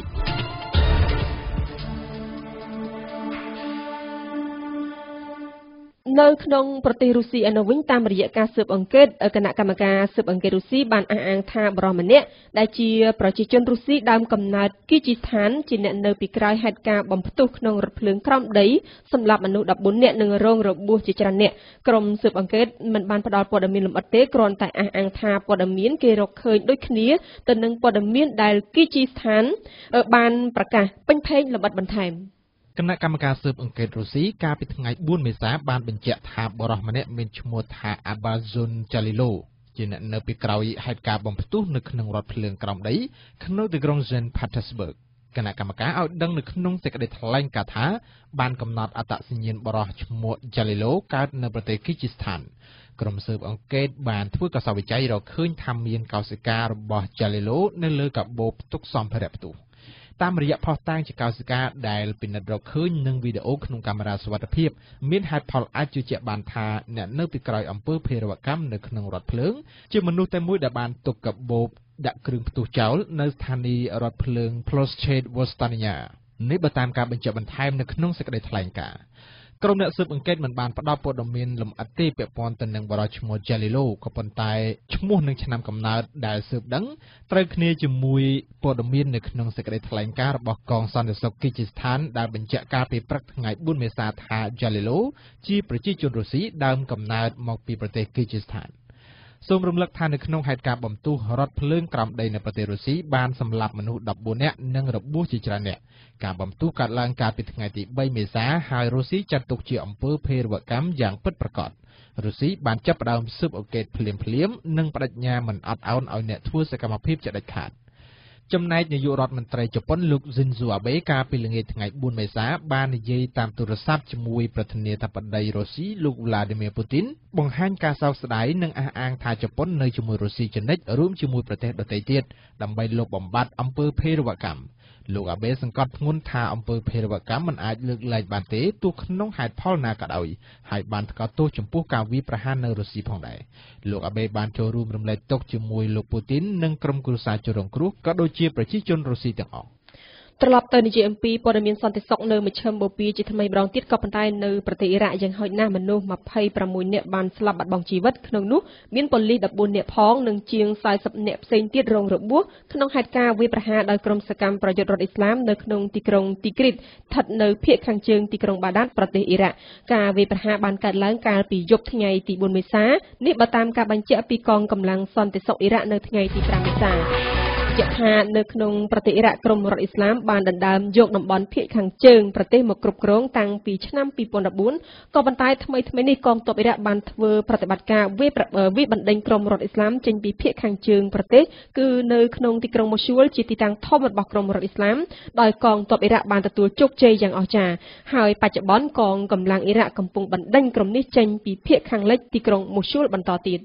នៅក្នុងប្រទេសរុស្ស៊ីឯនោះវិញតាមរយៈការស៊ើបអង្កេតគណៈកម្មការស៊ើបអង្កេតរុស្ស៊ីបានអះអាងថាបរិសម្នាក់ដែលជាប្រជាជនរុស្ស៊ីដើមកំណើតគីជីស្ថានជាអ្នកនៅពីក្រោយហេតុការណ៍បំផ្ទុះក្នុងរថភ្លើងក្រោមដីសម្រាប់មនុស្សដប់បួននាក់និងរងរបួសជាច្រើននាក់ក្រុមស៊ើបអង្កេតមិនបានផ្ដល់ព័ត៌មានលម្អិតទេគ្រាន់តែអះអាងថាព័ត៌មានគេរកឃើញដូចគ្នាទៅនឹងព័ត៌មានដែលគីជីស្ថានបានប្រកាសពេញភេកលម្អិតបន្ថែមគណៈកម្មការស៊ើបអង្កេតរុស្ស៊ីកាលពីថ្ងៃបួនមេសាបានបញ្ជាក់ថាបរិសម្នាក់មានឈ្មោះថាអាបាហ្ស៊ុនចាលីឡូជាអ្នកនៅពីក្រោយហេតុការណ៍បំផ្ទុះនៅក្នុងរថភ្លើងក្រោមដីក្នុងទីក្រុង Saint Petersburg គណៈកម្មការឲ្យដឹងនៅក្នុងសេចក្តីថ្លែងការណ៍ថាបានកំណត់អត្តសញ្ញាណបរិសឈ្មោះ Jalilo កើតនៅប្រទេសគីជីស្ថានក្រុមស៊ើបអង្កេតបានធ្វើកសោវិច័យរកឃើញថាមានកោសិការបស់ Jalilo នៅលើកាបូបផ្ទុកសម្ភារៈផ្ទុះតាមរយៈផុសតាងជាកោសិកាដែលពិនិត្យរកឃើញនឹងវីដេអូក្នុងកាមេរ៉ាសុវត្ថិភាពមានហេតុផលអាចជឿជាក់បានថាអ្នកនៅពីក្រោយអំពើភេរវកម្មនៅក្នុងរថភ្លើងជាមនុស្សតែមួយដែលបានទុកកាបូបដាក់គ្រឿងផ្ទុះចោលនៅស្ថានីយ៍រថភ្លើង Ploshchad Vostania នេះបើតាមការបញ្ជាក់បន្ថែមនៅក្នុងសេចក្តីថ្លែងការណ៍ក្រុមអ្នកស៊ើបអង្កេតមិនបានផ្ដល់ព័ត៌មានលម្អិតទេពាក់ព័ន្ធទៅនឹងបរិសឈ្មោះ Jalilo ក៏ប៉ុន្តែឈ្មោះនិងឆ្នាំកំណើតដែលស៊ើបដឹងត្រូវគ្នាជាមួយព័ត៌មាននៅក្នុងសេចក្តីថ្លែងការណ៍របស់កងសន្តិសុខគីជីស្ថានដែលបញ្ជាក់កាលពីព្រឹកថ្ងៃបួនមេសាថា Jalilo ជាប្រជាជនរុស្ស៊ីដើមកំណើតមកពីប្រទេសគីជីស្ថានសូមរំលឹកថានៅក្នុងហេតុការណ៍បំទុះរថភ្លើងក្រោមដីនៅប្រទេសរុស្ស៊ីបានសម្លាប់មនុស្សដប់បួននាក់និងរបួសជាច្រើននាក់ការបំទុះកើតឡើងកាលពីថ្ងៃទីបីមេសាហើយរុស្ស៊ីចាត់ទុកជាអំពើភេរវកម្មយ៉ាងពិតប្រាកដរុស្ស៊ីបានចាប់ផ្ដើមស៊ើបអង្កេតភ្លាមៗនិងបដិញ្ញាមិនអត់ឱនឲ្យអ្នកធ្វើសកម្មភាពជាដាច់ខាតចំណែកនាយករដ្ឋមន្ត្រីជប៉ុនលោក Shinzo Abe កាលពីល្ងាចថ្ងៃបួនមេសាបាននិយាយតាមទូរស័ព្ទជាមួយប្រធានាធិបតីរុស្ស៊ីលោក Vladimir Putin បង្ហាញការសោកស្ដាយនិងអះអាងថាជប៉ុននៅជាមួយរុស្ស៊ីជានិច្ចរួមជាមួយប្រទេសដទៃទៀតដើម្បីលុបបំបាត់អំពើភេរវកម្មលោក Abe សង្កត់ធ្ងន់ថាអំពើភេរវកម្មមិនអាចលើកលែងបានទេទោះក្នុងហេតុផលណាក៏ដោយហើយបានថ្កោលទោសចំពោះការវាយប្រហារនៅរុស្ស៊ីផងដែរលោក Abe បានចូលរួមរំលែកទុក្ខជាមួយលោក Putin និងក្រុមគ្រួសារជនរងគ្រោះក៏ដូចជាប្រជាជនរុស្ស៊ីទាំងអស់ត្រឡប់ទៅនិយាយអំពីព័ត៌មានសន្តិសុខនៅមជ្ឈិមបូព៌ាជាថ្មីម្ដងទៀតក៏ប៉ុន្តែនៅប្រទេសអ៊ីរ៉ាក់យ៉ាងហោចណាស់មនុស្សម្ភៃប្រាំមួយនាក់បានស្លាប់បាត់បង់ជីវិតក្នុងនោះមានប៉ូលីសដប់បួននាក់ផងនិងជាងសែសិបនាក់ផ្សេងទៀតរងរបួសក្នុងហេតុការណ៍វាយប្រហារដោយក្រុមសកម្មប្រយុទ្ធរដ្ឋអ៊ីស្លាមនៅក្នុងទីក្រុងទីគ្រីតស្ថិតនៅភាគខាងជើងទីក្រុងបាដាតប្រទេសអ៊ីរ៉ាក់ការវាយប្រហារបានកើតឡើងកាលពីយប់ថ្ងៃទីបួនមេសានេះបើតាមការបញ្ជាក់ពីកងកម្លាំងសន្តិសុខអ៊ីរ៉ាក់នៅថ្ងៃទីប្រាំមេសាជាក់ថានៅក្នុងប្រទេសអ៊ីរ៉ាក់ក្រុមរដ្ឋអ៊ីស្លាមបានដណ្ដើមយកតំបន់ភាគខាងជើងប្រទេសមកគ្រប់គ្រងតាំងពីឆ្នាំពីរពាន់ដប់បួនក៏ប៉ុន្តែថ្មីថ្មីនេះកងទ័ពអ៊ីរ៉ាក់បានធ្វើប្រតិបត្តិការវាយវាយបណ្ដេញក្រុមរដ្ឋអ៊ីស្លាមចេញពីភាគខាងជើងប្រទេសគឺនៅក្នុងទីក្រុងម៉ូស៊ូលជាទីតាំងធំរបស់ក្រុមរដ្ឋអ៊ីស្លាមដោយកងទ័ពអ៊ីរ៉ាក់បានទទួលជោគជ័យយ៉ាងអស្ចារ្យហើយបច្ចុប្បន្នកងកម្លាំងអ៊ីរ៉ាក់កំពុងបណ្ដេញក្រុមនេះចេញពីភាគខាងលិចទីក្រុងម៉ូស៊ូលបន្តទៀត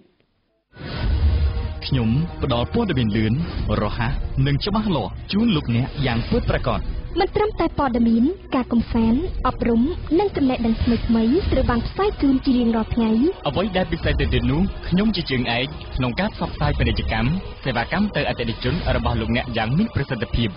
ខ្ញុំផ្ដល់ព័ត៌មានលឿនរហ័សនិងច្បាស់លាស់ជូនលោកអ្នកយ៉ាងពិតប្រាកដមិនត្រឹមតែព័ត៌មានការកំសាន្តអប់រំនិងចំណេះដឹងថ្មីៗត្រូវបានផ្សាយជូនជារៀងរាល់ថ្ងៃអ្វីដែលពិសេសទៅទៀតនោះខ្ញុំជាជើងឯកក្នុងការផ្សព្វផ្សាយពាណិជ្ជកម្មសេវាកម្មទៅអតិថិជនរបស់លោកអ្នកយ៉ាងមានប្រសិទ្ធភាព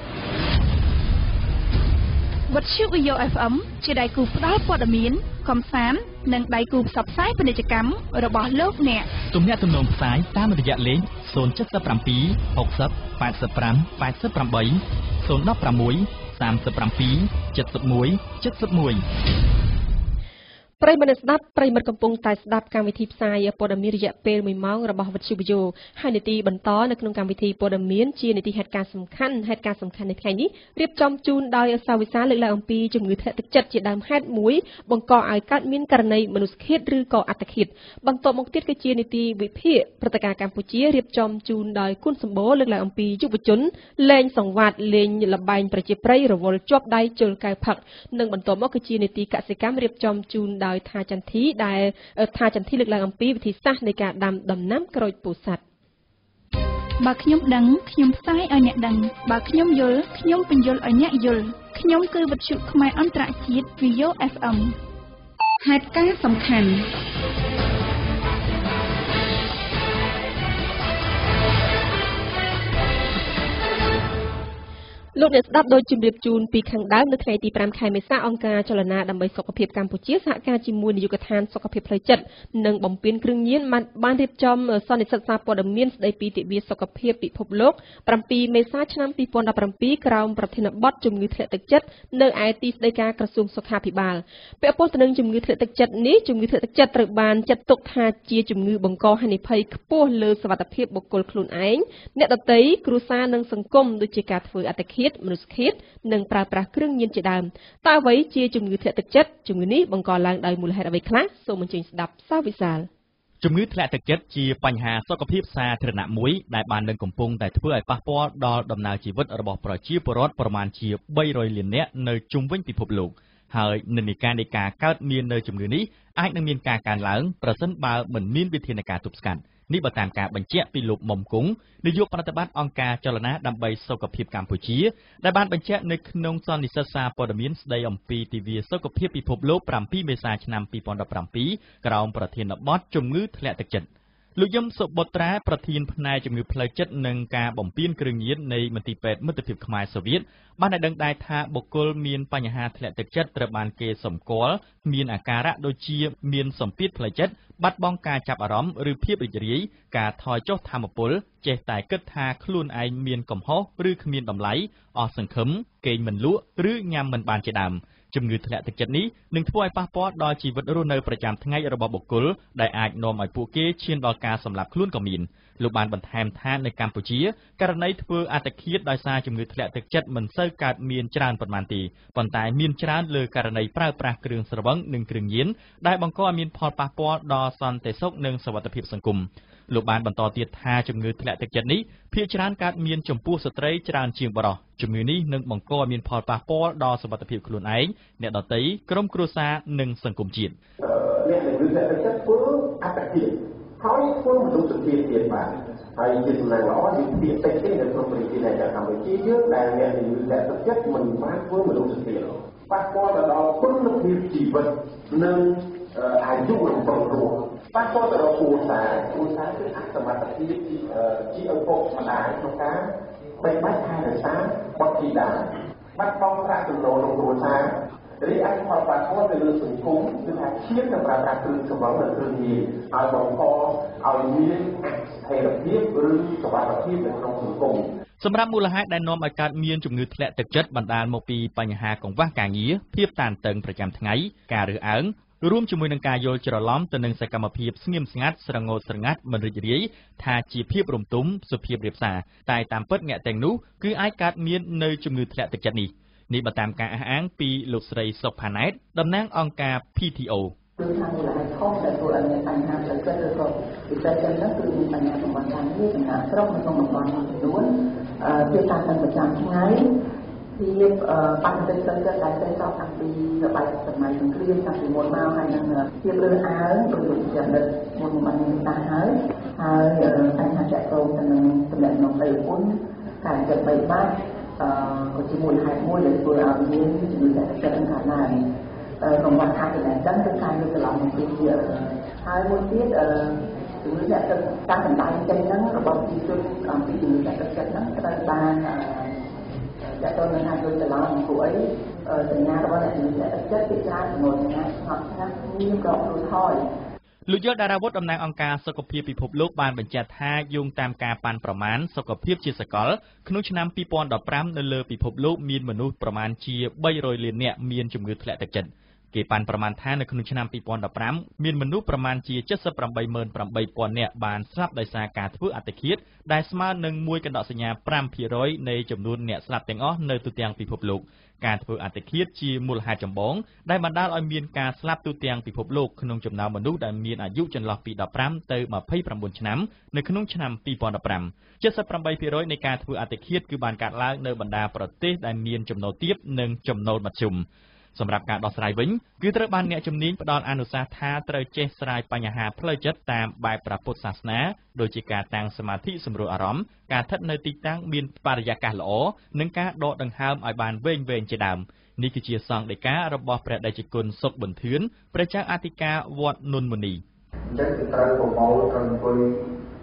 វិទ្យុ VAYO เอฟ เอ็ม ជាដៃគូផ្ដល់ព័ត៌មានកំសាន្តនិងដៃគូផ្សព្វផ្សាយពាណិជ្ជកម្មរបស់លោកអ្នកទំនាក់ទំនងផ្សាយតាមរយៈលេខศูนย์ เจ็ด เจ็ด หก ศูนย์ แปด แปด แปด แปด แปด ศูนย์ หนึ่ง หก สาม เจ็ด เจ็ด เจ็ด หนึ่ง เจ็ด หนึ่งប្រិយមិត្តស្ដាប់ប្រិយមិត្តកំពុងតែស្ដាប់កម្មវិធីផ្សាយព័ត៌មានរយៈពេលមួយម៉ោងរបស់វិទ្យុ VAYO ហើយនាទីបន្តនៅក្នុងកម្មវិធីព័ត៌មានជានាទីហេតុការណ៍សំខាន់ហេតុការណ៍សំខាន់នៅថ្ងៃនេះរៀបចំជូនដោយសាវិសាលើកឡើងអំពីជំងឺធ្លាក់ទឹកចិត្តជាដើមហេតុមួយបង្កឲ្យកើតមានករណីមនុស្សឃាតឬក៏អត្តឃាតបន្តមកទៀតគឺជានាទីវិភាគព្រឹត្តិការណ៍កម្ពុជារៀបចំជូនដោយគុណសម្បូរលើកឡើងអំពីយុវជនលេងសង្វាតលេងលបែងប្រជាប្រិយរវល់ជាប់ដៃជលកៅផឹកនិងបន្តមកគឺជានាទីកសិកម្មរៀបចំជូនដោយថាចន្ទធីដែលថាចន្ទធីលើកឡើងអំពីវិធីសាស្ត្រនៃការដាំដំណាំក្រូចពោធិ៍សាត់បើខ្ញុំដឹងខ្ញុំផ្សាយឲ្យអ្នកដឹងបើខ្ញុំយល់ខ្ញុំពន្យល់ឲ្យអ្នកយល់ខ្ញុំគឺវិទ្យុខ្មែរអន្តរជាតិ VAYO เอฟ เอ็ม ហេតុការណ៍សំខាន់លោកអ្នកស្ដាប់ដោយជំរាបជូនពីខាងដើមនៅថ្ងៃទីប្រាំខែមេសាអង្គការចលនាដើម្បីសុខភាពកម្ពុជាសហការជាមួយនាយកដ្ឋានសុខភាពផ្លូវចិត្តនិងបំពេញគ្រឿងញៀនបានរៀបចំសន្និសីទសារព័ត៌មានស្ដីពីទិវាសុខភាពពិភពលោកប្រាំពីរមេសាឆ្នាំពីរពាន់ដប់ប្រាំពីរក្រោមប្រធានបទជំងឺធ្លាក់ទឹកចិត្តនៅឯទីស្តីការក្រសួងសុខាភិបាលពាក់ព័ន្ធទៅនឹងជំងឺធ្លាក់ទឹកចិត្តនេះជំងឺធ្លាក់ទឹកចិត្តត្រូវបានចាត់ទុកថាជាជំងឺបង្កហានិភ័យខ្ពស់លើសុខភាពបុគ្គលខ្លួនឯងអ្នកដទៃគ្រួសារនិងសង្គមដូចជាការធ្វើអត្តឃាតមនុស្សឃាតនិងប្រើប្រាស់គ្រឿងញៀនជាដើមតើអ្វីជាជំងឺធ្លាក់ទឹកចិត្តជំងឺនេះបង្កឡើងដោយមូលហេតុអ្វីខ្លះសូមអញ្ជើញស្ដាប់សាវិសាលជំងឺធ្លាក់ទឹកចិត្តជាបញ្ហាសុខភាពសាធារណៈមួយដែលបាននឹងកំពុងតែធ្វើឲ្យប៉ះពាល់ដល់ដំណើរជីវិតរបស់ប្រជាពលរដ្ឋប្រមាណជាបីរយលាននាក់នៅជុំវិញពិភពលោកហើយនិន្នាការនៃការកើតមាននៅជំងឺនេះអាចនឹងមានការកើនឡើងប្រសិនបើមិនមានវិធានការទប់ស្កាត់នេះបើតាមការបញ្ជាក់ពីលោកមុំគង់នាយកប្រតិបត្តិអង្គការចលនាដើម្បីសុខភាពកម្ពុជាដែលបានបញ្ជាក់នៅក្នុងសន្និសីទសារព័ត៌មានស្ដីអំពីទិវាសុខភាពពិភពលោកប្រាំពីរមេសាឆ្នាំពីរពាន់ដប់ប្រាំពីរក្រោមប្រធានបទជំងឺធ្លាក់ទឹកចិត្តលោកយឹមសុបុត្រាប្រធានផ្នែកជំងឺផ្លូវចិត្តនិងការបំពេញគ្រឿងញៀននៃមន្ទីរពេទ្យមិត្តភាពខ្មែរសូវៀតបានឲ្យដឹងដែរថាបុគ្គលមានបញ្ហាធ្លាក់ទឹកចិត្តត្រូវបានគេសម្គាល់មានអាការៈដូចជាមានសម្ពាធផ្លូវចិត្តបាត់បង់ការចាប់អារម្មណ៍ឬភាពរីករាយការថយចុះថាមពលចេះតែគិតថាខ្លួនឯងមានកំហុសឬគ្មានតម្លៃអស់សង្ឃឹមគេងមិនលក់ឬញ៉ាំមិនបានជាដើមជំងឺធ្លាក់ទឹកចិត្តនេះនឹងធ្វើឲ្យប៉ះពាល់ដល់ជីវិតរស់នៅប្រចាំថ្ងៃរបស់បុគ្គលដែលអាចនាំឲ្យពួកគេឈានដល់ការសម្លាប់ខ្លួនក៏មានលោកបានបន្ថែមថានៅកម្ពុជាករណីធ្វើអត្តឃាតដោយសារជំងឺធ្លាក់ទឹកចិត្តមិនសូវកើតមានច្រើនប៉ុន្មានទេប៉ុន្តែមានច្រើនលើករណីប្រើប្រាស់គ្រឿងស្រវឹងនិងគ្រឿងញៀនដែលបង្កឲ្យមានផលប៉ះពាល់ដល់សន្តិសុខនិងសុវត្ថិភាពសង្គមលោកបានបន្តទៀតថាជំងឺធ្លាក់ទឹកចិត្តនេះភាគច្រើនកើតមានចំពោះស្ត្រីច្រើនជាងបុរសជំងឺនេះនឹងបង្កឲ្យមានផលប៉ះពាល់ដល់សុវត្ថិភាពខ្លួនឯងអ្នកដទៃក្រុមគ្រួសារនិងសង្គមជាតិអ្នកជំងឺធ្លាក់ទឹកចិត្តធ្វើអត្តឃាតហើយធ្វើមនុស្សភាពទៀតបាទហើយជាសំណាងល្អយើងពាក្យពេចន៍ទេនៅក្នុងប្រទេសនៃកម្ពុជាយើងដែលអ្នកជំងឺធ្លាក់ទឹកចិត្តមិនបានធ្វើមនុស្សភាពប៉ះពាល់ដល់គុណភាពជីវិតនិងអាយុរបស់គ្រួសារប៉ះពាល់ដល់គ្រួសារគ្រួសារគឺអសមត្ថភាពជាឪពុកម្ដាយក្នុងការបែកបាក់ថែរក្សាបុត្រធីតាបាត់បង់ប្រាក់ចំណូលក្នុងគ្រួសាររីឯផលប៉ះពាល់ទៅលើសង្គមគឺថាឈានទៅប្រើប្រាស់គ្រឿងស្រវឹងនិងគ្រឿងញៀនហើយបង្កឲ្យមានស្ថិរភាពឬសុវត្ថិភាពនៅក្នុងសង្គមសម្រាប់មូលហេតុដែលនាំឲ្យកើតមានជំងឺធ្លាក់ទឹកចិត្តបណ្ដាលមកពីបញ្ហាកង្វះការងារភាពតានតឹងប្រចាំថ្ងៃការរើសអើងរួមជាមួយនឹងការយល់ច្រឡំទៅនឹងសកម្មភាពស្ងៀមស្ងាត់ស្រងោតស្រងាត់មិនរីករាយថាជាភាពរំទុំសុភាពរាបសារតែតាមពិតអ្នកទាំងនោះគឺអាចកើតមាននៅជំងឺធ្លាក់ទឹកចិត្តនេះនេះបើតាមការអះអាងពីលោកស្រីសុផាណែតតំណាងអង្គការ ភី ធី អូគឺថាមូលហេតុខុសដែលធ្វើឲ្យមានបញ្ហាផ្លូវចិត្តឬក៏ពិសេសចឹងហ្នឹងគឺមានបញ្ហាសម្បត្តិការងារចំណាក់ស្រុកនៅក្នុងតំបន់មួយចំនួនជាការតាំងប្រចាំថ្ងៃភាពបញ្ហាផ្លូវចិត្តដែលតែសោកតាំងពីរបាយសម័យសង្គ្រាមតាំងពីមុនមកហើយនឹងភាពរើសអើងដោយលោកជានិតមុនមិនបានហើយហើយបញ្ហាចាក់ទងទៅនឹងតំណែងក្នុងដីពុនការចិត្តបីបាច់អឺក៏ជាមូលហេតុមួយដែលធ្វើឲ្យមានជំងឺចិត្តចិត្តខាងណាកង្វះខាតចំណេះដឹងឬការយល់ច្រឡំអំពីហើយមួយទៀតអឺជំងឺចិត្តតាមបណ្ដាញចេញហ្នឹងរបស់ប្រជាជនអំពីជំងឺចិត្តចិត្តហ្នឹងត្រូវបានចាក់ទៅនឹងការយល់ច្រឡំព្រោះអីសញ្ញារបស់អ្នកជំងឺចិត្តចិត្តជាច្រើនចំនួនណាស្ងប់ស្ងាត់មានក្រករួចហើយលោកយល់ដារាវុធតំណាងអង្គការសុខភាពពិភពលោកបានបញ្ជាក់ថាយោងតាមការប៉ាន់ប្រមាណសុខភាពជាសកលក្នុងឆ្នាំពីរពាន់ដប់ប្រាំនៅលើពិភពលោកមានមនុស្សប្រមាណជាបីរយលាននាក់មានជំងឺធ្លាក់ទឹកចិត្តគេប៉ាន់ប្រមាណថានៅក្នុងឆ្នាំពីរពាន់ដប់ប្រាំមានមនុស្សប្រមាណជាเจ็ดสิบแปดหมื่นแปดพันនាក់បានស្លាប់ដោយសារការធ្វើអត្តឃាតដែលស្មើនឹងមួយកណ្ដោសញ្ញាប្រាំភាគរយនៃចំនួនអ្នកស្លាប់ទាំងអស់នៅទូទាំងពិភពលោកការធ្វើអត្តឃាតជាមូលហេតុចម្បងដែលបណ្ដាលឲ្យមានការស្លាប់ទូទាំងពិភពលោកក្នុងចំណោមមនុស្សដែលមានអាយុចន្លោះពីដប់ប្រាំទៅម្ភៃប្រាំបួនឆ្នាំនៅក្នុងឆ្នាំពីរពាន់ដប់ប្រាំ เจ็ดสิบแปดភាគរយនៃការធ្វើអត្តឃាតគឺបានកើតឡើងនៅបណ្ដាប្រទេសដែលមានចំណូលទាបនិងចំណូលមធ្យមសម្រាប់ការដោះស្រាយវិញគឺត្រូវបានអ្នកជំនាញផ្ដល់អនុសាសន៍ថាត្រូវចេះស្រាយបញ្ហាផ្លូវចិត្តតាមបែបព្រះពុទ្ធសាសនាដូចជាការតាំងសមាធិសម្រួលអារម្មណ៍ការស្ថិតនៅទីតាំងមានបរិយាកាសល្អនិងការដកដង្ហើមឲ្យបានវែងវែងជាដើមនេះគឺជាសង្ឃដីការបស់ព្រះតេជគុណសុខប៊ុនធឿនព្រះចៅអធិការវត្តនុនមុនីអញ្ចឹងត្រូវប្រមូលត្រូវអង្គុយប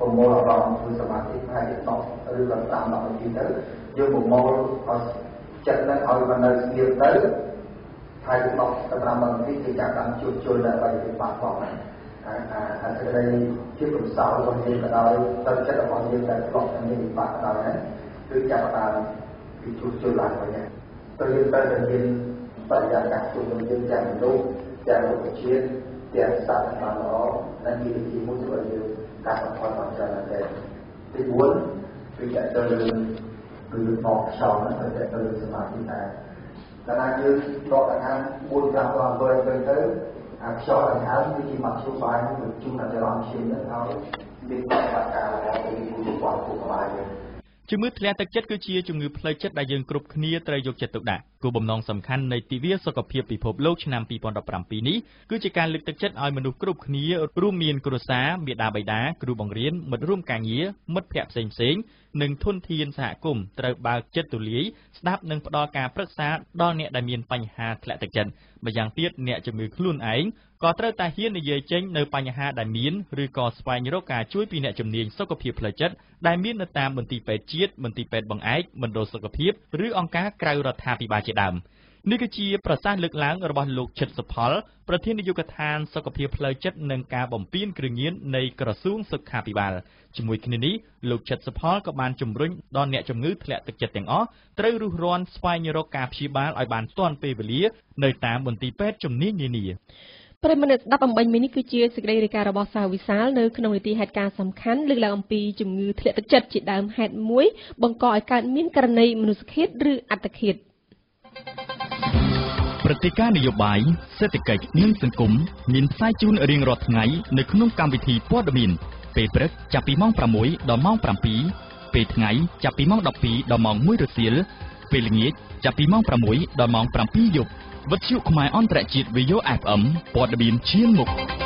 ប្រមូលអារម្មណ៍ធ្វើសមាធិហើយដកឬក៏តាមដកនាទីទៅយើងប្រមូលឲ្យចិត្តនឹងឲ្យបាននៅស្ងៀមទៅហើយដកសម្រាប់នាទីគឺចាប់តាមជួសជុលនៅបរិបទបាក់ផងអាអាសេចក្តីជាកំសោយរបស់យើងក៏ដោយទៅចិត្តរបស់យើងដែលធ្លាប់តែមានវិបាកក៏ដោយណាគឺចាប់តាមពីជួសជុលឡើងវិញទៅយើងទៅតែមានបរិយាកាសជួបនឹងយើងទាំងមនុស្សទាំងរុក្ខជាតិទាំងសត្វបានល្អនិងមានវិធីមួយធ្វើឲ្យយើងកាត់បន្ថយបានច្រើនណាស់ដែរទីបួនគឺចាក់ទៅលើគឺបកខ្យល់ហ្នឹងទៅទៅលើសមាធិដែរតែណាយើងដកដង្ហើមបួន ប្រាំ ដងទៅទៅអាខ្យល់ដង្ហើមគឺជាមធ្យោបាយមួយជុំដល់ចរន្តឈាមហ្នឹងឲ្យមានបរិយាកាសល្អពីពីគាត់ពួកក្បាលយើងជំងឺធ្លាក់ទឹកចិត្តគឺជាជំងឺផ្លូវចិត្តដែលយើងគ្រប់គ្នាត្រូវយកចិត្តទុកដាក់គោលបំណងសំខាន់នៃទិវាសុខភាពពិភពលោកឆ្នាំពីរពាន់ដប់ប្រាំពីរនេះគឺជាការលើកទឹកចិត្តឲ្យមនុស្សគ្រប់គ្នារួមមានគ្រួសារមាតាបិតាគ្រូបង្រៀនមិត្តរួមការងារមិត្តភ័ក្តិផ្សេងផ្សេងនិងធនធានសហគមន៍ត្រូវបើកចិត្តទូលាយស្ដាប់និងផ្ដល់ការប្រឹក្សាដល់អ្នកដែលមានបញ្ហាធ្លាក់ទឹកចិត្តម្យ៉ាងទៀតអ្នកជំងឺខ្លួនឯងក៏ត្រូវតែហ៊ាននិយាយចេញនៅបញ្ហាដែលមានឬក៏ស្វែងរកការជួយពីអ្នកជំនាញសុខភាពផ្លូវចិត្តដែលមាននៅតាមមន្ទីរពេទ្យជាតិមន្ទីរពេទ្យបង្អែកមណ្ឌលសុខភាពឬអង្គការក្រៅរដ្ឋាភិបាលជាដើមនេះគឺជាប្រសាសន៍លើកឡើងរបស់លោកឈិតសុផលប្រធាននាយកដ្ឋានសុខភាពផ្លូវចិត្តនិងការបំពេញគ្រឿងញៀននៃក្រសួងសុខាភិបាលជាមួយគ្នានេះលោកឈិតសុផលក៏បានជំរុញដល់អ្នកជំងឺធ្លាក់ទឹកចិត្តទាំងអស់ត្រូវរុះរាន់ស្វែងរកការព្យាបាលឲ្យបានទាន់ពេលវេលានៅតាមមន្ទីរពេទ្យជំនាញនានាប្រិមត្តស្ដាប់អំបញ្ញមីនេះគឺជាសេចក្តីរាយការណ៍របស់សាវិសាលនៅក្នុងនីតិហេតុការណ៍សំខាន់លើកឡើងអំពីជំងឺធ្លាក់ទឹកចិត្តជាដើមហេតុមួយបង្កឲ្យកើតមានករណីមនុស្សឃាតឬអត្តឃាតព្រឹត្តិការណ៍នយោបាយសេដ្ឋកិច្ចនិងសង្គមមានផ្សាយជូនរៀងរាល់ថ្ងៃនៅក្នុងកម្មវិធីព័ត៌មានពេលព្រឹកចាប់ពីម៉ោងប្រាំមួយដល់ម៉ោងប្រាំពីរពេលថ្ងៃចាប់ពីម៉ោងដប់ពីរដល់ម៉ោងមួយរសៀលពេលល្ងាចចាប់ពីម៉ោងប្រាំមួយដល់ម៉ោងប្រាំពីរយប់វិទ្យុខ្មែរអន្តរជាតិ វី អូ អេហ្វ អេម ព័ត៌មានឈានមុខ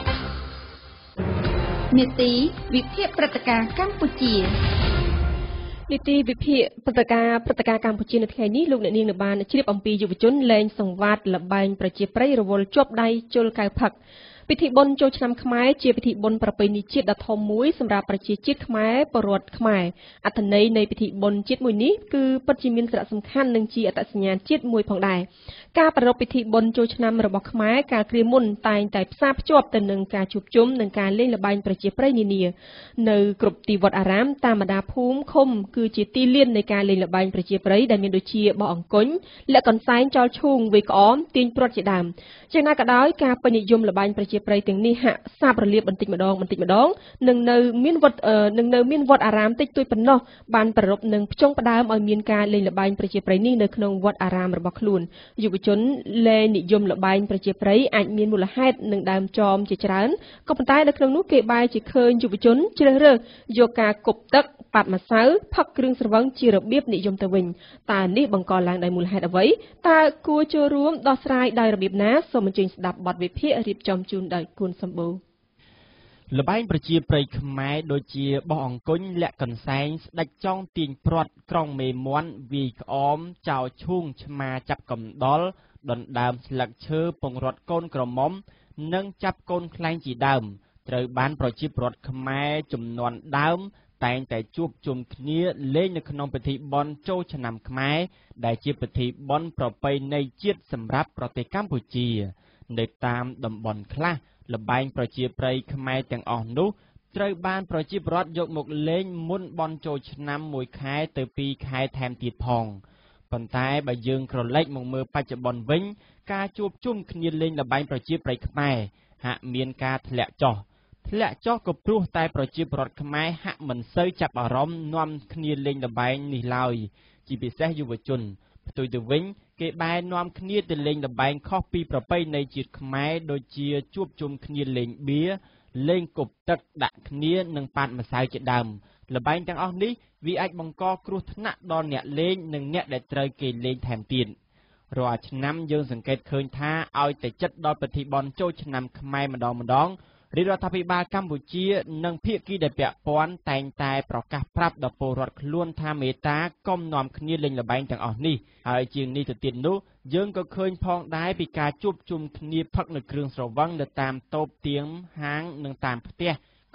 នីតិវិភាគព្រឹត្តិការណ៍កម្ពុជានីតិវិភាគព្រឹត្តិការណ៍ព្រឹត្តិការណ៍កម្ពុជានៅថ្ងៃនេះលោកអ្នកនាងនៅបានជ្រាបអំពីយុវជនលែងសង្វាតលបែងប្រជាប្រិយរវល់ជាប់ដៃជលកៅផឹកពិធីបុណ្យចូលឆ្នាំខ្មែរជាពិធីបុណ្យប្រពៃណីជាតិដ៏ធំមួយសម្រាប់ប្រជាជាតិខ្មែរពលរដ្ឋខ្មែរអត្ថន័យនៃពិធីបុណ្យជាតិមួយនេះគឺពិតជាមានសារៈសំខាន់និងជាអត្តសញ្ញាណជាតិមួយផងដែរការប្រារព្ធពិធីបុណ្យចូលឆ្នាំរបស់ខ្មែរកាលគ្រាមុនតែងតែផ្សារភ្ជាប់ទៅនឹងការជួបជុំនិងការលេងល្បែងប្រជាប្រិយនានានៅគ្រប់ទីវត្តអារាមតាមបណ្ដាភូមិឃុំគឺជាទីលាននៃការលេងល្បែងប្រជាប្រិយដែលមានដូចជាបោះអង្គញ់លាក់កន្សែងចោលឈូងវាយក្អមទាញព្រាត់ជាដើមយ៉ាងណាក៏ដោយការពេញនិយមល្បែងប្រជាប្រិយទាំងនេះហាក់សាបរលាបបន្តិចម្ដងបន្តិចម្ដងនឹងនៅមានវត្តនឹងនៅមានវត្តអារាមតិចតួចប៉ុណ្ណោះបានប្រារព្ធនឹងផ្ចង់ផ្ដើមឲ្យមានការលេងល្បែងប្រជាប្រិយនេះនៅក្នុងវត្តអារាមរបស់ខ្លួនយុវជនលែងនិយមល្បែងប្រជាប្រិយអាចមានមូលហេតុនិងដើមចមជាច្រើនក៏ប៉ុន្តែនៅក្នុងនោះគេបែរជាឃើញយុវជនជ្រើសរើសយកការគប់ទឹកប៉ាត់ម្សៅផឹកគ្រឿងស្រវឹងជារបៀបនិយមទៅវិញតើនេះបង្កឡើងដោយមូលហេតុអ្វីតើគួរចូលរួមដោះស្រាយដោយរបៀបណាសូមអញ្ជើញស្ដាប់បទវិភាគរៀបចំជូនដោយគុណសម្បូរល្បែងប្រជាប្រិយខ្មែរដូចជាបោះអង្គញ់លាក់កន្សែងស្ដេចចង់ទាញព្រាត់ក្រុងមេមន់វាយក្អមចោលឈូងឆ្មាចាប់កំដលដណ្ដើមស្លឹកឈើពងរត់កូនក្រមុំនិងចាប់កូនខ្លែងជាដើមត្រូវបានប្រជាពលរដ្ឋខ្មែរចំនួនដើមតែងតែជួបជុំគ្នាលេងនៅក្នុងពិធីបុណ្យចូលឆ្នាំខ្មែរដែលជាពិធីបុណ្យប្រពៃណីជាតិសម្រាប់ប្រទេសកម្ពុជានៅតាមតំបន់ខ្លះល្បែងប្រជាប្រិយខ្មែរទាំងអស់នោះត្រូវបានប្រជាពលរដ្ឋយកមកលេងមុនបុណ្យចូលឆ្នាំមួយខែទៅពីរខែថែមទៀតផងប៉ុន្តែបើយើងក្រឡេកមកមើលបច្ចុប្បន្នវិញការជួបជុំគ្នាលេងល្បែងប្រជាប្រិយខ្មែរហាក់មានការធ្លាក់ចុះធ្លាក់ចុះក៏ព្រោះតែប្រជាពលរដ្ឋខ្មែរហាក់មិនសូវចាប់អារម្មណ៍នាំគ្នាលេងល្បែងនេះឡើយជាពិសេសយុវជនផ្ទុយទៅវិញគេបែរនាំគ្នាទៅលេងល្បែងខុសពីប្រពៃណីជាតិខ្មែរដូចជាជួបជុំគ្នាលេងបៀលេងគប់ទឹកដាក់គ្នានិងប៉ាតម្សៅជាដើមល្បែងទាំងអស់នេះវាអាចបង្កគ្រោះថ្នាក់ដល់អ្នកលេងនិងអ្នកដែលត្រូវគេលេងថែមទៀតរាល់ឆ្នាំយើងសង្កេតឃើញថាឲ្យតែចិត្តដល់ពិធីបុណ្យចូលឆ្នាំខ្មែរម្ដងម្ដងរាជរដ្ឋាភិបាលកម្ពុជានិងភាគីដែលពាក់ព័ន្ធតែងតែប្រកាសប្រាប់ដល់ពលរដ្ឋខ្លួនថាមេត្តាកុំនាំគ្នាលេងល្បែងទាំងអស់នេះហើយជាងនេះទៅទៀតនោះយើងក៏ឃើញផងដែរពីការជួបជុំគ្នាផឹកនៅគ្រឿងស្រវឹងនៅតាមតូបទៀងហាងនិងតាមផ្ទះ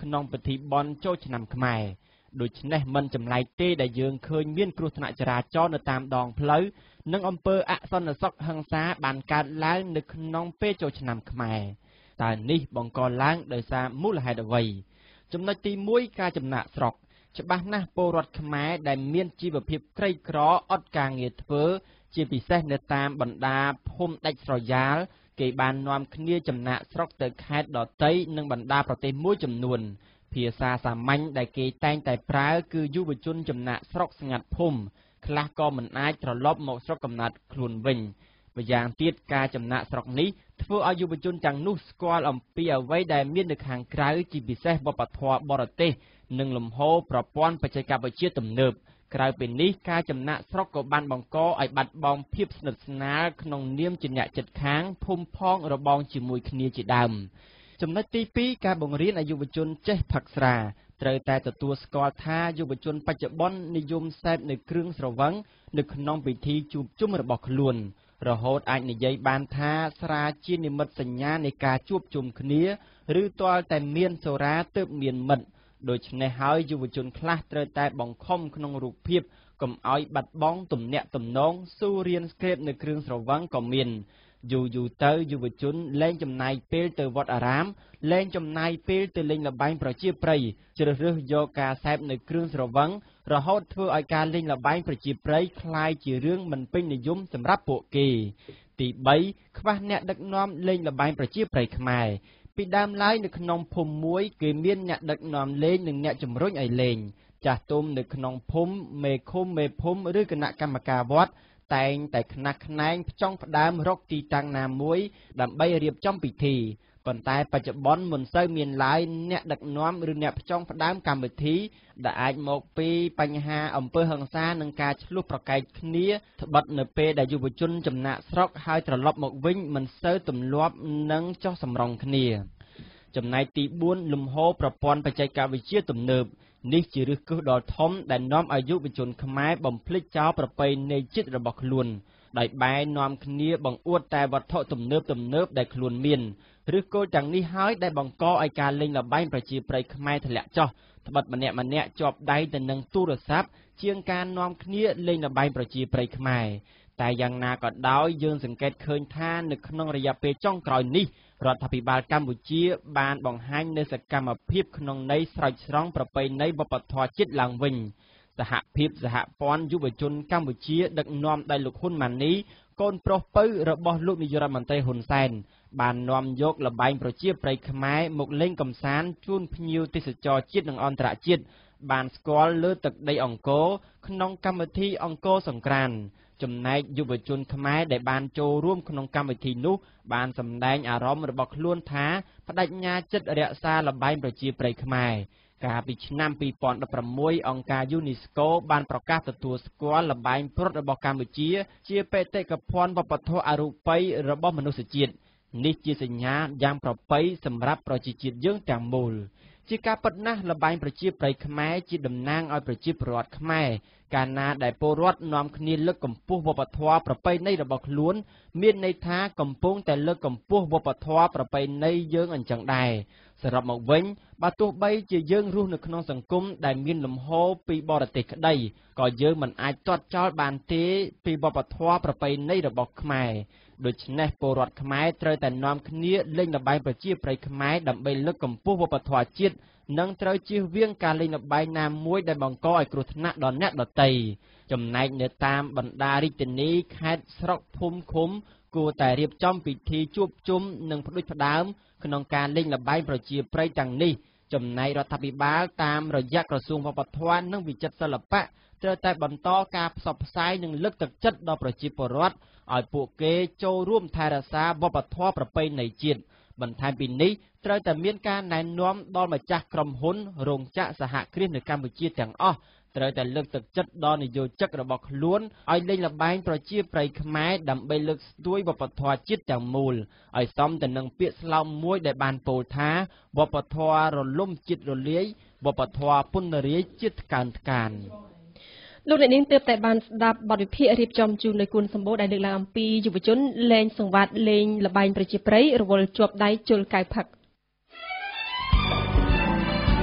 ក្នុងពិធីបុណ្យចូលឆ្នាំខ្មែរដូច្នេះមិនចម្លែកទេដែលយើងឃើញមានគ្រោះថ្នាក់ចរាចរណ៍នៅតាមដងផ្លូវនិងអំពើអសន្តិសុខហិង្សាបានកើតឡើងនៅក្នុងពេលចូលឆ្នាំខ្មែរតើនេះបង្កឡើងដោយសារមូលហេតុអ្វីចំណុចទីមួយការចំណាក់ស្រុកច្បាស់ណាស់ពលរដ្ឋខ្មែរដែលមានជីវភាពក្រីក្រអត់ការងារធ្វើជាពិសេសនៅតាមបណ្ដាភូមិដាច់ស្រយាលគេបាននាំគ្នាចំណាក់ស្រុកទៅខេត្តដទៃនិងបណ្ដាប្រទេសមួយចំនួនភាសាសាមញ្ញដែលគេតែងតែប្រើគឺយុវជនចំណាក់ស្រុកស្ងាត់ភូមិខ្លះក៏មិនអាចត្រឡប់មកស្រុកកំណើតខ្លួនវិញម្យ៉ាងទៀតការចំណាក់ស្រុកនេះធ្វើឲ្យយុវជនទាំងនោះស្គាល់អំពីអ្វីដែលមាននៅខាងក្រៅជាពិសេសវប្បធម៌បរទេសនិងលំហូរប្រព័ន្ធបច្ចេកវិទ្យាទំនើបក្រៅពីនេះការចំណាក់ស្រុកក៏បានបង្កឲ្យបាត់បង់ភាពស្និទ្ធស្នាលក្នុងនាមជាអ្នកជិតខាងភូមិផងរបងជាមួយគ្នាជាដើមចំណុចទីពីរការបង្រៀនឲ្យយុវជនចេះផឹកស្រាត្រូវតែទទួលស្គាល់ថាយុវជនបច្ចុប្បន្ននិយមសេពនៅគ្រឿងស្រវឹងនៅក្នុងពិធីជួបជុំរបស់ខ្លួនរហូតអាចនិយាយបានថាស្រាជានិមិត្តសញ្ញានៃការជួបជុំគ្នាឬទាល់តែមានសូរ៉ាទើបមានមិត្តដូច្នេះហើយយុវជនខ្លះត្រូវតែបង្ខំក្នុងរូបភាពកុំឲ្យបាត់បង់ទំនាក់ទំនងស៊ូរៀនស្ក្រេបនៅគ្រឿងស្រវឹងក៏មានយូរយូរទៅយុវជនលែងចំណាយពេលទៅវត្តអារាមលែងចំណាយពេលទៅលេងល្បែងប្រជាប្រិយជ្រើសរើសយកការសេពនៅគ្រឿងស្រវឹងរហូតធ្វើឲ្យការលេងល្បែងប្រជាប្រិយคล้ายជារឿងមិនពេញនិយមសម្រាប់ពួកគេទីបីខ្វះអ្នកដឹកនាំលេងល្បែងប្រជាប្រិយខ្មែរពីដើមឡើយនៅក្នុងភូមិមួយគេមានអ្នកដឹកនាំលេងនិងអ្នកជំរុញឲ្យលេងចាស់ទុំនៅក្នុងភូមិមេឃុំមេភូមិឬគណៈកម្មការវត្តតែងតែខ្នះខ្នែងផ្ចង់ផ្ដើមរកទីតាំងណាមួយដើម្បីរៀបចំពិធីប៉ុន្តែបច្ចុប្បន្នមិនសូវមានឡើយអ្នកដឹកនាំឬអ្នកផ្ចង់ផ្ដើមកម្មវិធីដែលអាចមកពីបញ្ហាអំពើហិង្សានិងការឆ្លោះប្រកែកគ្នាត្បិតនៅពេលដែលយុវជនចំណាក់ស្រុកហើយត្រឡប់មកវិញមិនសូវទម្លាប់និងចុះសម្រុងគ្នាចំណែកទីបួនលំហូរប្រព័ន្ធបច្ចេកវិទ្យាទំនើបនេះជាឫសគល់ដ៏ធំដែលនាំឲ្យយុវជនខ្មែរបំភ្លេចចោលប្រពៃណីជាតិរបស់ខ្លួនដោយបែរនាំគ្នាបង្អួតតែវត្ថុទំនើបទំនើបដែលខ្លួនមានឬគោលទាំងនេះហើយដែលបង្កឲ្យការលេងល្បែងប្រជាប្រិយខ្មែរធ្លាក់ចុះត្បិតម្នាក់ម្នាក់ជាប់ដៃទៅនឹងទូរស័ព្ទជាងការនាំគ្នាលេងល្បែងប្រជាប្រិយខ្មែរតែយ៉ាងណាក៏ដោយយើងសង្កេតឃើញថានៅក្នុងរយៈពេលចុងក្រោយនេះរដ្ឋាភិបាលកម្ពុជាបានបង្ហាញនូវសកម្មភាពក្នុងន័យស្រោចស្រង់ប្រពៃណីវប្បធម៌ជាតិឡើងវិញសហភាពសហព័ន្ធយុវជនកម្ពុជាដឹកនាំដោយលោកហ៊ុនម៉ាណីកូនប្រុសពៅរបស់លោកនាយករដ្ឋមន្ត្រីហ៊ុនសែនបាននាំយកល្បែងប្រជាប្រិយខ្មែរមកលេងកម្សាន្តជូនភ្ញៀវទេសចរជាតិនិងអន្តរជាតិបានស្គាល់លើទឹកដីអង្គរក្នុងកម្មវិធីអង្គរសង្ក្រាន្តចំណែកយុវជនខ្មែរដែលបានចូលរួមក្នុងកម្មវិធីនោះបានសម្ដែងអារម្មណ៍របស់ខ្លួនថាបដិញ្ញាចិត្តរក្សាល្បែងប្រជាប្រិយខ្មែរកាលពីឆ្នាំពីរពាន់ដប់ប្រាំមួយអង្គការ UNESCO បានប្រកាសទទួលស្គាល់ល្បែងព្រ័ត្ររបស់កម្ពុជាជាបេតិកភណ្ឌវប្បធម៌អរូបីរបស់មនុស្សជាតិនេះជាសញ្ញាយ៉ាងប្រពៃសម្រាប់ប្រជាជាតិយើងទាំងមូលជាការពិតណាស់ល្បែងប្រជាប្រិយខ្មែរជាតំណាងឲ្យប្រជាពលរដ្ឋខ្មែរកាលណាដែលពលរដ្ឋនាំគ្នាលើកកម្ពស់វប្បធម៌ប្រពៃណីរបស់ខ្លួនមានន័យថាកំពុងតែលើកកម្ពស់វប្បធម៌ប្រពៃណីយើងអញ្ចឹងដែរសរុបមកវិញបើទោះបីជាយើងរស់នៅក្នុងសង្គមដែលមានលំហូរពីបរទេសក្តីក៏យើងមិនអាចទាត់ចោលបានទេពីវប្បធម៌ប្រពៃណីរបស់ខ្មែរដូច្នេះពលរដ្ឋខ្មែរត្រូវតែនាំគ្នាលេងល្បែងប្រជាប្រិយខ្មែរដើម្បីលើកកម្ពស់វប្បធម៌ជាតិនិងត្រូវជៀសវាងការលេងល្បែងណាមួយដែលបង្កឲ្យគ្រោះថ្នាក់ដល់អ្នកដទៃចំណែកនៅតាមបណ្ដារាជធានីខេត្តស្រុកភូមិឃុំគួរតែរៀបចំពិធីជួបជុំនិងផ្ដួចផ្ដើមក្នុងការលេងល្បែងប្រជាប្រិយទាំងនេះចំណែករដ្ឋាភិបាលតាមរយៈក្រសួងវប្បធម៌និងវិចិត្រសិល្បៈត្រូវតែបន្តការផ្សព្វផ្សាយនិងលើកទឹកចិត្តដល់ប្រជាពលរដ្ឋឲ្យពួកគេចូលរួមថែរក្សាវប្បធម៌ប្រពៃណីជាតិបន្ថែមពីនេះត្រូវតែមានការណែនាំដល់ម្ចាស់ក្រុមហ៊ុនរោងចក្រសហគ្រាសនៅកម្ពុជាទាំងអស់ត្រូវតែលើកទឹកចិត្តដល់និយោជិករបស់ខ្លួនឲ្យលេងល្បែងប្រជាប្រិយខ្មែរដើម្បីលើកស្ទួយវប្បធម៌ជាតិទាំងមូលឲ្យសមទៅនឹងពាក្យស្លោកមួយដែលបានពោលថាវប្បធម៌រលំជាតិរលាយវប្បធម៌ពន្ធរាយជាតិថ្កើងថ្កានលោកអ្នកនាងទើបតែបានស្ដាប់បទវិភាគរៀបចំជូនដោយគុណសម្បូរដែលលើកឡើងអំពីយុវជនលេងសង្វាតលេងល្បែងប្រជាប្រិយរវល់ជាប់ដៃជលកៅផឹក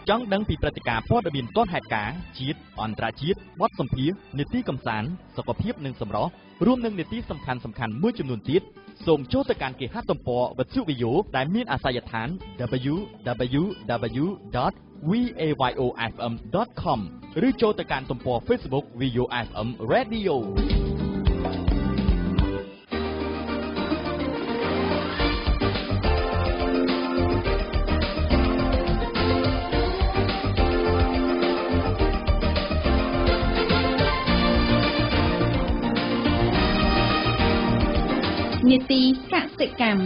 ចង់ដឹងពីព្រឹត្តិការណ៍ព័ត៌មានទាន់ហេតុការណ៍ជាតិអន្តរជាតិបទសម្ភាសន៍នីតិកំសាន្តសុខភាពនិងសម្រស់រួមនឹងនីតិសំខាន់សំខាន់មួយចំនួនទៀតសូមចូលទៅកាន់គេហទំព័រវិទ្យុ VAYO ដែលមានអាសយដ្ឋាន double-u double-u double-u ដត វី เอ វ៉ៃ អូ เอฟ เอ็ม ដត com ឬចូលទៅកាន់ទំព័រ Facebook VAYO เอฟ เอ็ม Radio នីតិកសិកម្ម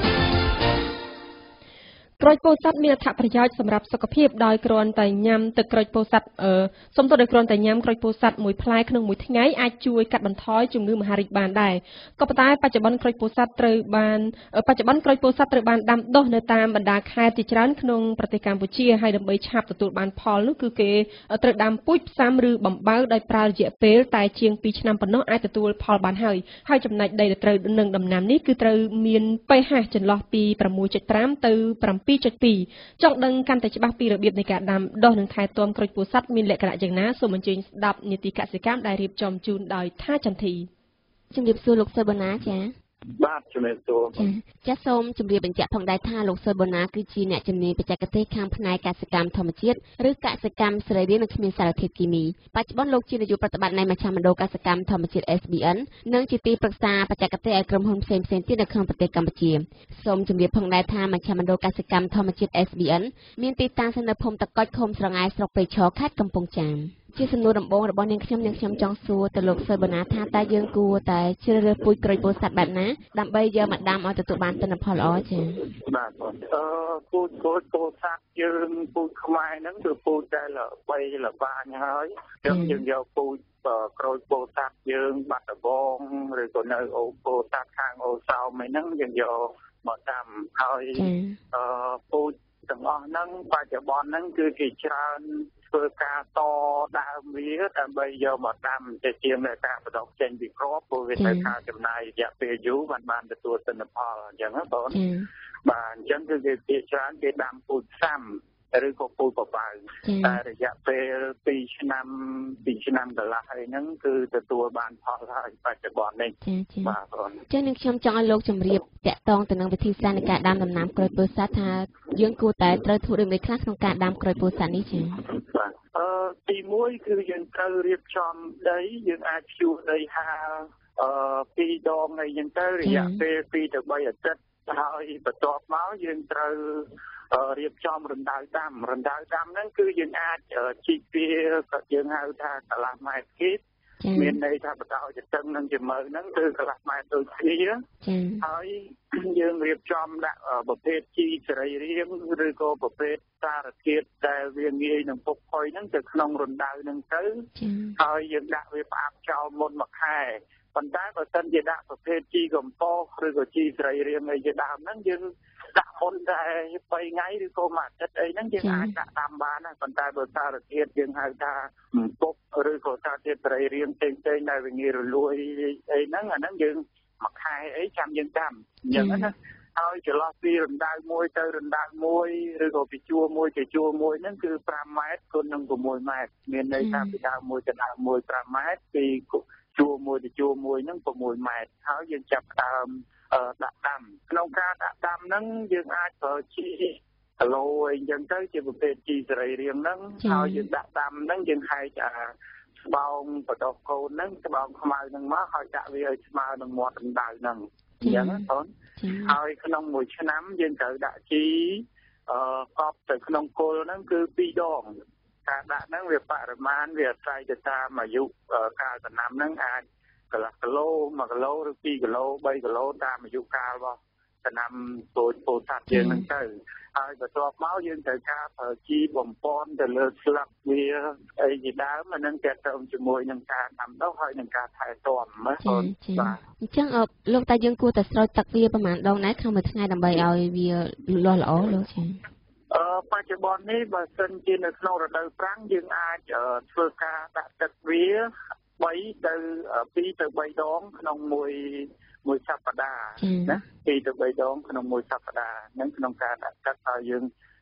ក្រូចពោធិ៍សាត់មានអត្ថប្រយោជន៍សម្រាប់សុខភាពដោយគ្រាន់តែញ៉ាំទឹកក្រូចពោធិ៍សាត់អឺសូមទោសដោយគ្រាន់តែញ៉ាំក្រូចពោធិ៍សាត់មួយផ្លែក្នុងមួយថ្ងៃអាចជួយកាត់បន្ថយជំងឺមហារីកបានដែរក៏ប៉ុន្តែបច្ចុប្បន្នក្រូចពោធិ៍សាត់ត្រូវបានបច្ចុប្បន្នក្រូចពោធិ៍សាត់ត្រូវបានដាំដុះនៅតាមបណ្ដាខេត្តជាច្រើនក្នុងប្រទេសកម្ពុជាហើយដើម្បីឆាប់ទទួលបានផលនោះគឺគេត្រូវដាំពូជផ្សាំឬបំបៅដោយប្រើរយៈពេលតែជាងពីរឆ្នាំប៉ុណ្ណោះអាចទទួលផលបានហើយហើយចំណែកដីដែលត្រូវនឹងដំណាំនេះគឺត្រូវមាន pH ចន្លោះពី 6.5 ទៅ 7.2 ចង់ដឹងកាន់តែច្បាស់ពីរបៀបនៃការដាំដុះនិងថែទាំក្រូចពោធិ៍សាត់មានលក្ខណៈយ៉ាងណាសូមអញ្ជើញស្ដាប់នីតិកសិកម្មដែលរៀបចំជូនដោយថាចន្ទធីជំរាបសួរលោកសុយបូណាចា៎បាទជំរាបសួរចា៎សូមជម្រាបបញ្ជាក់ផងដែរថាលោកសុយបូណាគឺជាអ្នកជំនាញបច្ចេកទេសខាងផ្នែកកសិកម្មធម្មជាតិឬកសិកម្មសរីរាង្គនិងគ្មានសារធាតុគីមីបច្ចុប្បន្នលោកជានាយកប្រតិបត្តិនៃមជ្ឈមណ្ឌលកសិកម្មធម្មជាតិ เอส บี เอ็น និងជាទីប្រឹក្សាបច្ចេកទេសឲ្យក្រុមហ៊ុនផ្សេងៗទៀតនៅក្នុងប្រទេសកម្ពុជាសូមជម្រាបផងដែរថាមជ្ឈមណ្ឌលកសិកម្មធម្មជាតិ เอส บี เอ็น មានទីតាំងនៅភូមិតកុចឃុំស្រងាយស្រុកពេជ្រខេត្តកំពង់ចាមជាសំណួរដំបូងរបស់នាងខ្ញុំនាងខ្ញុំចង់សួរទៅលោកសុយបូណាថាតើយើងគួរតែជ្រើសរើសពូជក្រូចពោធិ៍សាត់បែបណាដើម្បីយកមកដាំឲ្យទទួលបានទិន្នផលល្អចា៎បាទបងអឺពូជក្រូចពោធិ៍សាត់យើងពូជខ្មែរហ្នឹងគឺពូជដែលល្បីល្បាញហើយយើងយើងយកពូជក្រូចពោធិ៍សាត់យើងបាត់ដំបងឬក៏នៅអូពោធិ៍សាត់ខាងអូសោមហ្នឹងយើងយកមកដាំហើយអឺពូជទាំងអស់ហ្នឹងបច្ចុប្បន្នហ្នឹងគឺគេច្រើនធ្វើការតដើមវាដើម្បីយកមកដាំទៅជាមេកាបដកចេញពីគ្រាប់ព្រោះវាត្រូវការចំណាយរយៈពេលយូរបានបានទទួលទិន្នផលអញ្ចឹងណាបងបាទអញ្ចឹងគឺគេភាគច្រើនគេដាំពូជផ្សាំឬក៏ពូជបបៅតែរយៈពេលពីរឆ្នាំពីរឆ្នាំកន្លះអីហ្នឹងគឺទទួលបានផលហើយបច្ចុប្បន្ននេះបាទបងចឹងនឹងខ្ញុំចង់ឲ្យលោកជម្រាបតាក់ទងទៅនឹងវិធីសាស្ត្រនៃការដាំដំណាំក្រូចពោធិ៍សាត់ថាយើងគួរតែត្រូវធ្វើដូចម្តេចខ្លះក្នុងការដាំក្រូចពោធិ៍សាត់នេះចា៎បាទអឺទីមួយគឺយើងត្រូវរៀបចំដីយើងអាចភ្ជួរដីហាលអឺពីរដងអីចឹងទៅរយៈពេលពីរទៅបីអាទិត្យហើយបន្ទាប់មកយើងត្រូវរៀបចំរណ្ដៅដាំរណ្ដៅដាំហ្នឹងគឺយើងអាចជីកវាក៏យើងហៅថាកន្លះម៉ែត្រគីបមានន័យថាបដោចទៅនឹងជាមើលហ្នឹងគឺកន្លះម៉ែត្រដូចគ្នាហើយយើងរៀបចំដាក់ប្រភេទជីសរីរាង្គឬក៏ប្រភេទសារធាតុដែលវាងាយនឹងពុកផុយហ្នឹងទៅក្នុងរណ្ដៅហ្នឹងទៅហើយយើងដាក់វាផ្អាប់ចោលមុនមួយខែប៉ុន្តែបើសិនជាដាក់ប្រភេទជីកំប៉ុស្តឬក៏ជីសរីរាង្គអីជាដើមហ្នឹងយើងដាក់មុនតែបីថ្ងៃឬក៏មួយអាទិត្យអីហ្នឹងយើងអាចដាក់ដាំបានណាប៉ុន្តែបើសារធាតុយើងហៅថាពុកឬក៏សារធាតុសរីរាង្គផ្សេងផ្សេងដែលវាងាយរលួយអីហ្នឹងអាហ្នឹងយើងមួយខែអីចាំយើងដាំអញ្ចឹងណាហើយចន្លោះពីរណ្ដៅមួយទៅរណ្ដៅមួយឬក៏ពីជួរមួយទៅជួរមួយហ្នឹងគឺប្រាំម៉ែត្រគុណនឹង៦ម៉ែត្រមានន័យថាពីដើមមួយទៅដើមមួយប្រាំម៉ែត្រពីជួរមួយទៅជួរមួយហ្នឹង៦ម៉ែត្រហើយយើងចាប់ដើមដាក់ដាំក្នុងការដាក់ដាំហ្នឹងយើងអាចប្រើជីគីឡូអីចឹងទៅជាប្រភេទជីសរីរាង្គហ្នឹងហើយយើងដាក់ដាំហ្នឹងយើងហែកអាស្បោងបដោះកូនហ្នឹងស្បោងខ្មៅហ្នឹងមកហើយដាក់វាឲ្យស្មើនឹងមាត់រណ្ដៅហ្នឹងអញ្ចឹងណាបងហើយក្នុងមួយឆ្នាំយើងត្រូវដាក់ជីអឺកប់ទៅក្នុងគល់ហ្នឹងគឺពីរដងការដាក់ហ្នឹងវាបរិមាណវាអាស្រ័យទៅតាមអាយុកាលដំណាំហ្នឹងអាចកន្លះគីឡូមួយគីឡូឬពីរគីឡូបីគីឡូតាមអាយុកាលរបស់ដំណាំពោធិ៍ពោធិ៍សាត់យើងហ្នឹងទៅហើយបន្ទាប់មកយើងត្រូវការប្រើជីបំប៉នទៅលើស្លឹកវាអីជាដើមអានឹងទាក់ទងជាមួយនឹងការដាំដុះហើយនឹងការថែទាំណាបងបាទអញ្ចឹងលោកតាយើងគួរតែស្រោចទឹកវាប្រហែលដងដែរក្នុងមួយថ្ងៃដើម្បីឲ្យវាលូតលាស់ល្អលោកចា៎អឺបច្ចុប្បន្ននេះបើសិនជានៅក្នុងរដូវប្រាំងយើងអាចធ្វើការដាក់ទឹកវាបីទៅពីរទៅបីដងក្នុងមួយមួយសប្តាហ៍ណាពីរទៅបីដងក្នុងមួយសប្តាហ៍ហ្នឹងក្នុងការដាក់ទឹកឲ្យយើង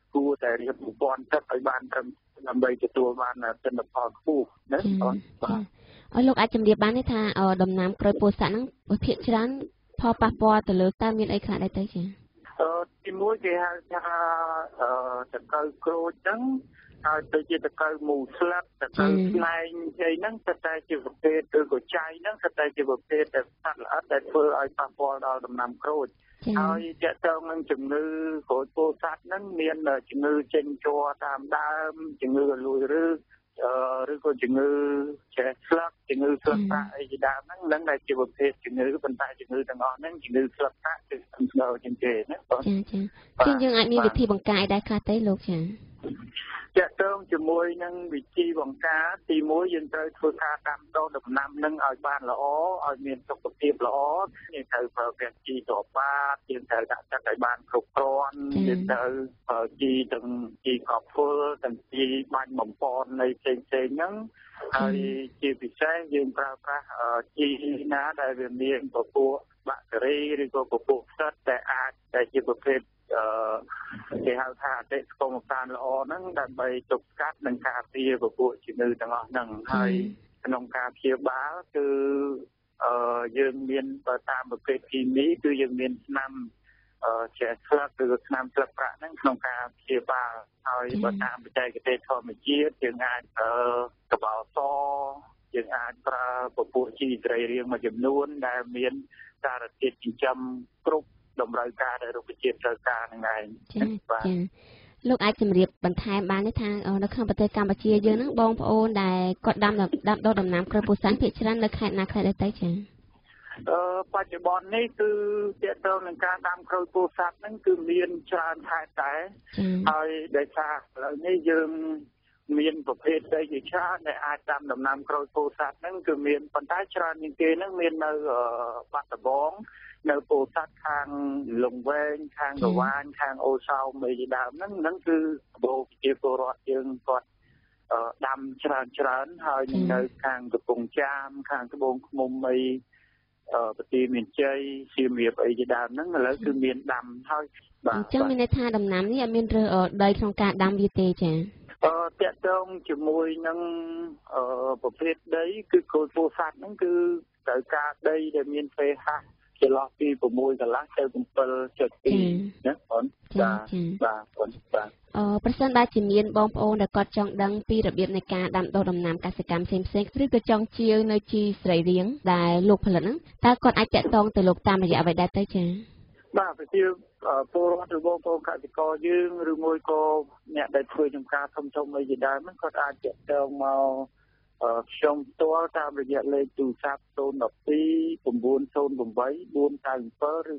គួរតែរៀបប្រព័ន្ធទឹកឲ្យបានត្រឹមដើម្បីទទួលបានទិន្នផលខ្ពស់ណាបងបាទអរលោកអាចជម្រាបបានទេថាដំណាំក្រូចពោធិ៍សាត់ហ្នឹងភាគច្រើនផលប៉ះពាល់ទៅលើតើមានអីខ្លះដែរទៅចាអឺទីមួយគេហៅថាអឺតកៅក្រូចហ្នឹងហើយទៅជាតកៅមូលស្លាប់តកៅស្លែងអីហ្នឹងស្ទើរជាប្រភេទឬក៏ចៃហ្នឹងស្ទើរជាប្រភេទដែលសត្វល្អិតដែលធ្វើឲ្យប៉ះពាល់ដល់ដំណាំក្រូចហើយទាក់ទងនឹងជំងឺក្រូចពោធិ៍សាត់ហ្នឹងមានជំងឺចេញជ័រតាមដើមជំងឺរលួយឫសឬក៏ជំងឺចេះស្លឹកជំងឺស្លឹកប្រាក់អីជាដើមហ្នឹងនឹងដែលជាប្រភេទជំងឺប៉ុន្តែជំងឺទាំងអស់ហ្នឹងជំងឺស្លឹកប្រាក់គឺស្គាល់ជាងគេណាបងចាចាជាងយើងអាចមានវិធីបង្ការអីដែរខ្លះទេលោកចាចាក់ទងជាមួយនឹងវិធីបង្ការទីមួយយើងត្រូវធ្វើការដាំដុះដំណាំនឹងឲ្យបានល្អឲ្យមានសុខភាពល្អយើងត្រូវប្រើប្រាស់ជីត្របាតយើងត្រូវដាក់ទឹកឲ្យបានគ្រប់គ្រាន់យើងត្រូវប្រើជីទាំងជីកប់ហ្វុលទាំងជីបាញ់បំពន់នៃផ្សេងផ្សេងហ្នឹងហើយជាពិសេសយើងប្រើប្រាស់ជីណាដែលវាមានពពួកបាក់តេរីឬក៏ពពួកផ្សិតដែលអាចដែលជាប្រភេទអឺគេហៅថាអតិថិជនតាមល្អហ្នឹងដើម្បីទប់ស្កាត់និងការពារពពួកជំងឺទាំងអស់ហ្នឹងហើយក្នុងការព្យាបាលគឺអឺយើងមានបើតាមប្រភេទគីមីគឺយើងមានស្នាមអឺជាស្លឹកឬស្នាមស្លឹកប្រាក់ហ្នឹងក្នុងការព្យាបាលហើយបើតាមបច្ចេកទេសធម្មជាតិយើងអាចអឺកបោសយើងអាចប្រើពពួកជីត្រីរៀងមួយចំនួនដែលមានសារធាតុចិញ្ចឹមគ្រប់តម្រូវការដែលរុក្ខជាតិត្រូវការហ្នឹងឯងបាទចាលោកអាចជម្រាបបន្ថែមបានទេថានៅក្នុងប្រទេសកម្ពុជាយើងហ្នឹងបងប្អូនដែលគាត់ដាំដាំដុះដំណាំក្រូចពោធិ៍សាត់ភាគច្រើននៅខេត្តណាខ្លះដែរទៅចាអឺបច្ចុប្បន្ននេះគឺទាក់ទងនឹងការដាំក្រូចពោធិ៍សាត់ហ្នឹងគឺមានច្រើនខេត្តដែរហើយដោយសារឥឡូវនេះយើងមានប្រភេទដីជាច្រើនដែលអាចដាំដំណាំក្រូចពោធិ៍សាត់ហ្នឹងគឺមានប៉ុន្តែច្រើនជាងគេហ្នឹងមាននៅបាត់ដំបងនៅពោធិ៍សាត់ខាងលង្វែងខាងកវាញខាងអូសោមអីជាដើមហ្នឹងហ្នឹងគឺបូជាពលរដ្ឋយើងគាត់ដាំច្រើនច្រើនហើយនៅខាងកំពង់ចាមខាងត្បូងឃ្មុំអីប្រទីមានជ័យសៀមរាបអីជាដើមហ្នឹងឥឡូវគឺមានដាំហើយបាទអញ្ចឹងមានន័យថាដំណាំនេះអត់មានរើសដីក្នុងការដាំវាទេចាអឺតាក់ទងជាមួយនឹងអឺប្រភេទដីគឺក្រូចពោធិ៍សាត់ហ្នឹងគឺត្រូវការដីដែលមាន pH ចន្លោះពី6កន្លះទៅ7.2ណាបងបាទបាទបងបាទអឺប្រសិនបើជាមានបងប្អូនដែលគាត់ចង់ដឹងពីរបៀបនៃការដាំដុះដំណាំកសិកម្មផ្សេងផ្សេងឬក៏ចង់ជាវនៅជីស្រីរៀងដែលលោកផលិតហ្នឹងតើគាត់អាចតាក់ទងទៅលោកតាមរយៈអ្វីដែរទៅចា៎បាទប្រជាពលរដ្ឋឬបងប្អូនកសិករយើងឬមួយក៏អ្នកដែលធ្វើចំការធំធំអីជាដើមហ្នឹងគាត់អាចតាក់ទងមកខ្ញុំផ្ទាល់តាមរយៈលេខទូរស័ព្ទศูนย์ หนึ่ง สอง 9 0 8 4 9 7 ឬក៏ศูนย์ เก้า หก เจ็ด หนึ่ง หนึ่ง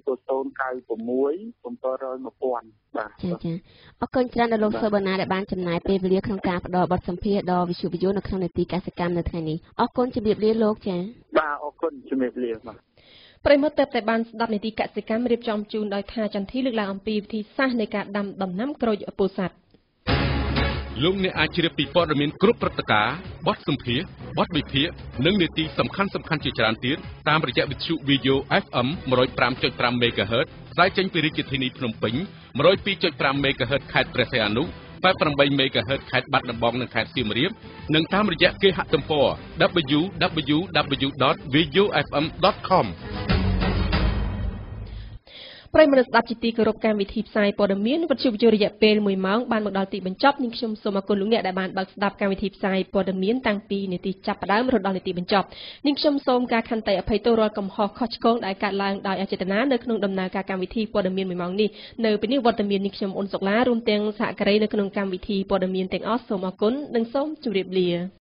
หนึ่ง បាទចាចាអរគុណច្រើនដល់លោកសុបណាដែលបានចំណាយពេលវេលាក្នុងការផ្ដល់បទសម្ភាសន៍ដល់វិទ្យុវិទ្យុនៅក្នុងនេតិកសិកម្មនៅថ្ងៃនេះអរគុណជម្រាបលាលោកចាបាទអរគុណជម្រាបលាបាទប្រិមត្តតែបានស្ដាប់នេតិកសិកម្មរៀបចំជូនដោយខាចន្ទធីលើកឡើងអំពីវិធីសាស្ត្រនៃការដាំដំណាំក្រូចពោធិ៍សាត់លោកអ្នកអាចជ្រាបពីព័ត៌មានគ្រប់ព្រឹត្តិការណ៍បទសម្ភាសន៍បទវិភាគនិងនីតិសំខាន់សំខាន់ជាច្រើនទៀតតាមរយៈវិទ្យុ VAYO เอฟ เอ็ม หนึ่งศูนย์ห้าจุดห้า MHz ផ្សាយចេញពីរាជធានីភ្នំពេញ หนึ่งศูนย์สองจุดห้า MHz ខេត្តព្រះសីហនុ แปดสิบแปด MHz ខេត្តបាត់ដំបងនិងខេត្តសៀមរាបនិងតាមរយៈគេហទំព័រ ดับเบิลยู ดับเบิลยู ดับเบิลยู ดอท วี โอ เอฟ เอ็ม ดอท คอมប្រិយមិត្តស្ដាប់ជាទីគោរពកម្មវិធីផ្សាយព័ត៌មានវិទ្យុវិទ្យុរយៈពេលមួយម៉ោងបានមកដល់ទីបញ្ចប់នាងខ្ញុំសូមអរគុណលោកអ្នកដែលបានបើកស្ដាប់កម្មវិធីផ្សាយព័ត៌មានតាំងពីនាទីចាប់ផ្ដើមរហូតដល់នាទីបញ្ចប់នាងខ្ញុំសូមការខន្តីអភ័យទោសរាល់កំហុសខុសឆ្គងដែលកើតឡើងដោយអចេតនានៅក្នុងដំណើរការកម្មវិធីព័ត៌មានមួយម៉ោងនេះនៅពេលនេះវត្តមាននាងខ្ញុំអ៊ុនសុកឡារួមទាំងសហការីនៅក្នុងកម្មវិធីព័ត៌មានទាំងអស់សូមអរគុណនិងសូមជម្រាបលា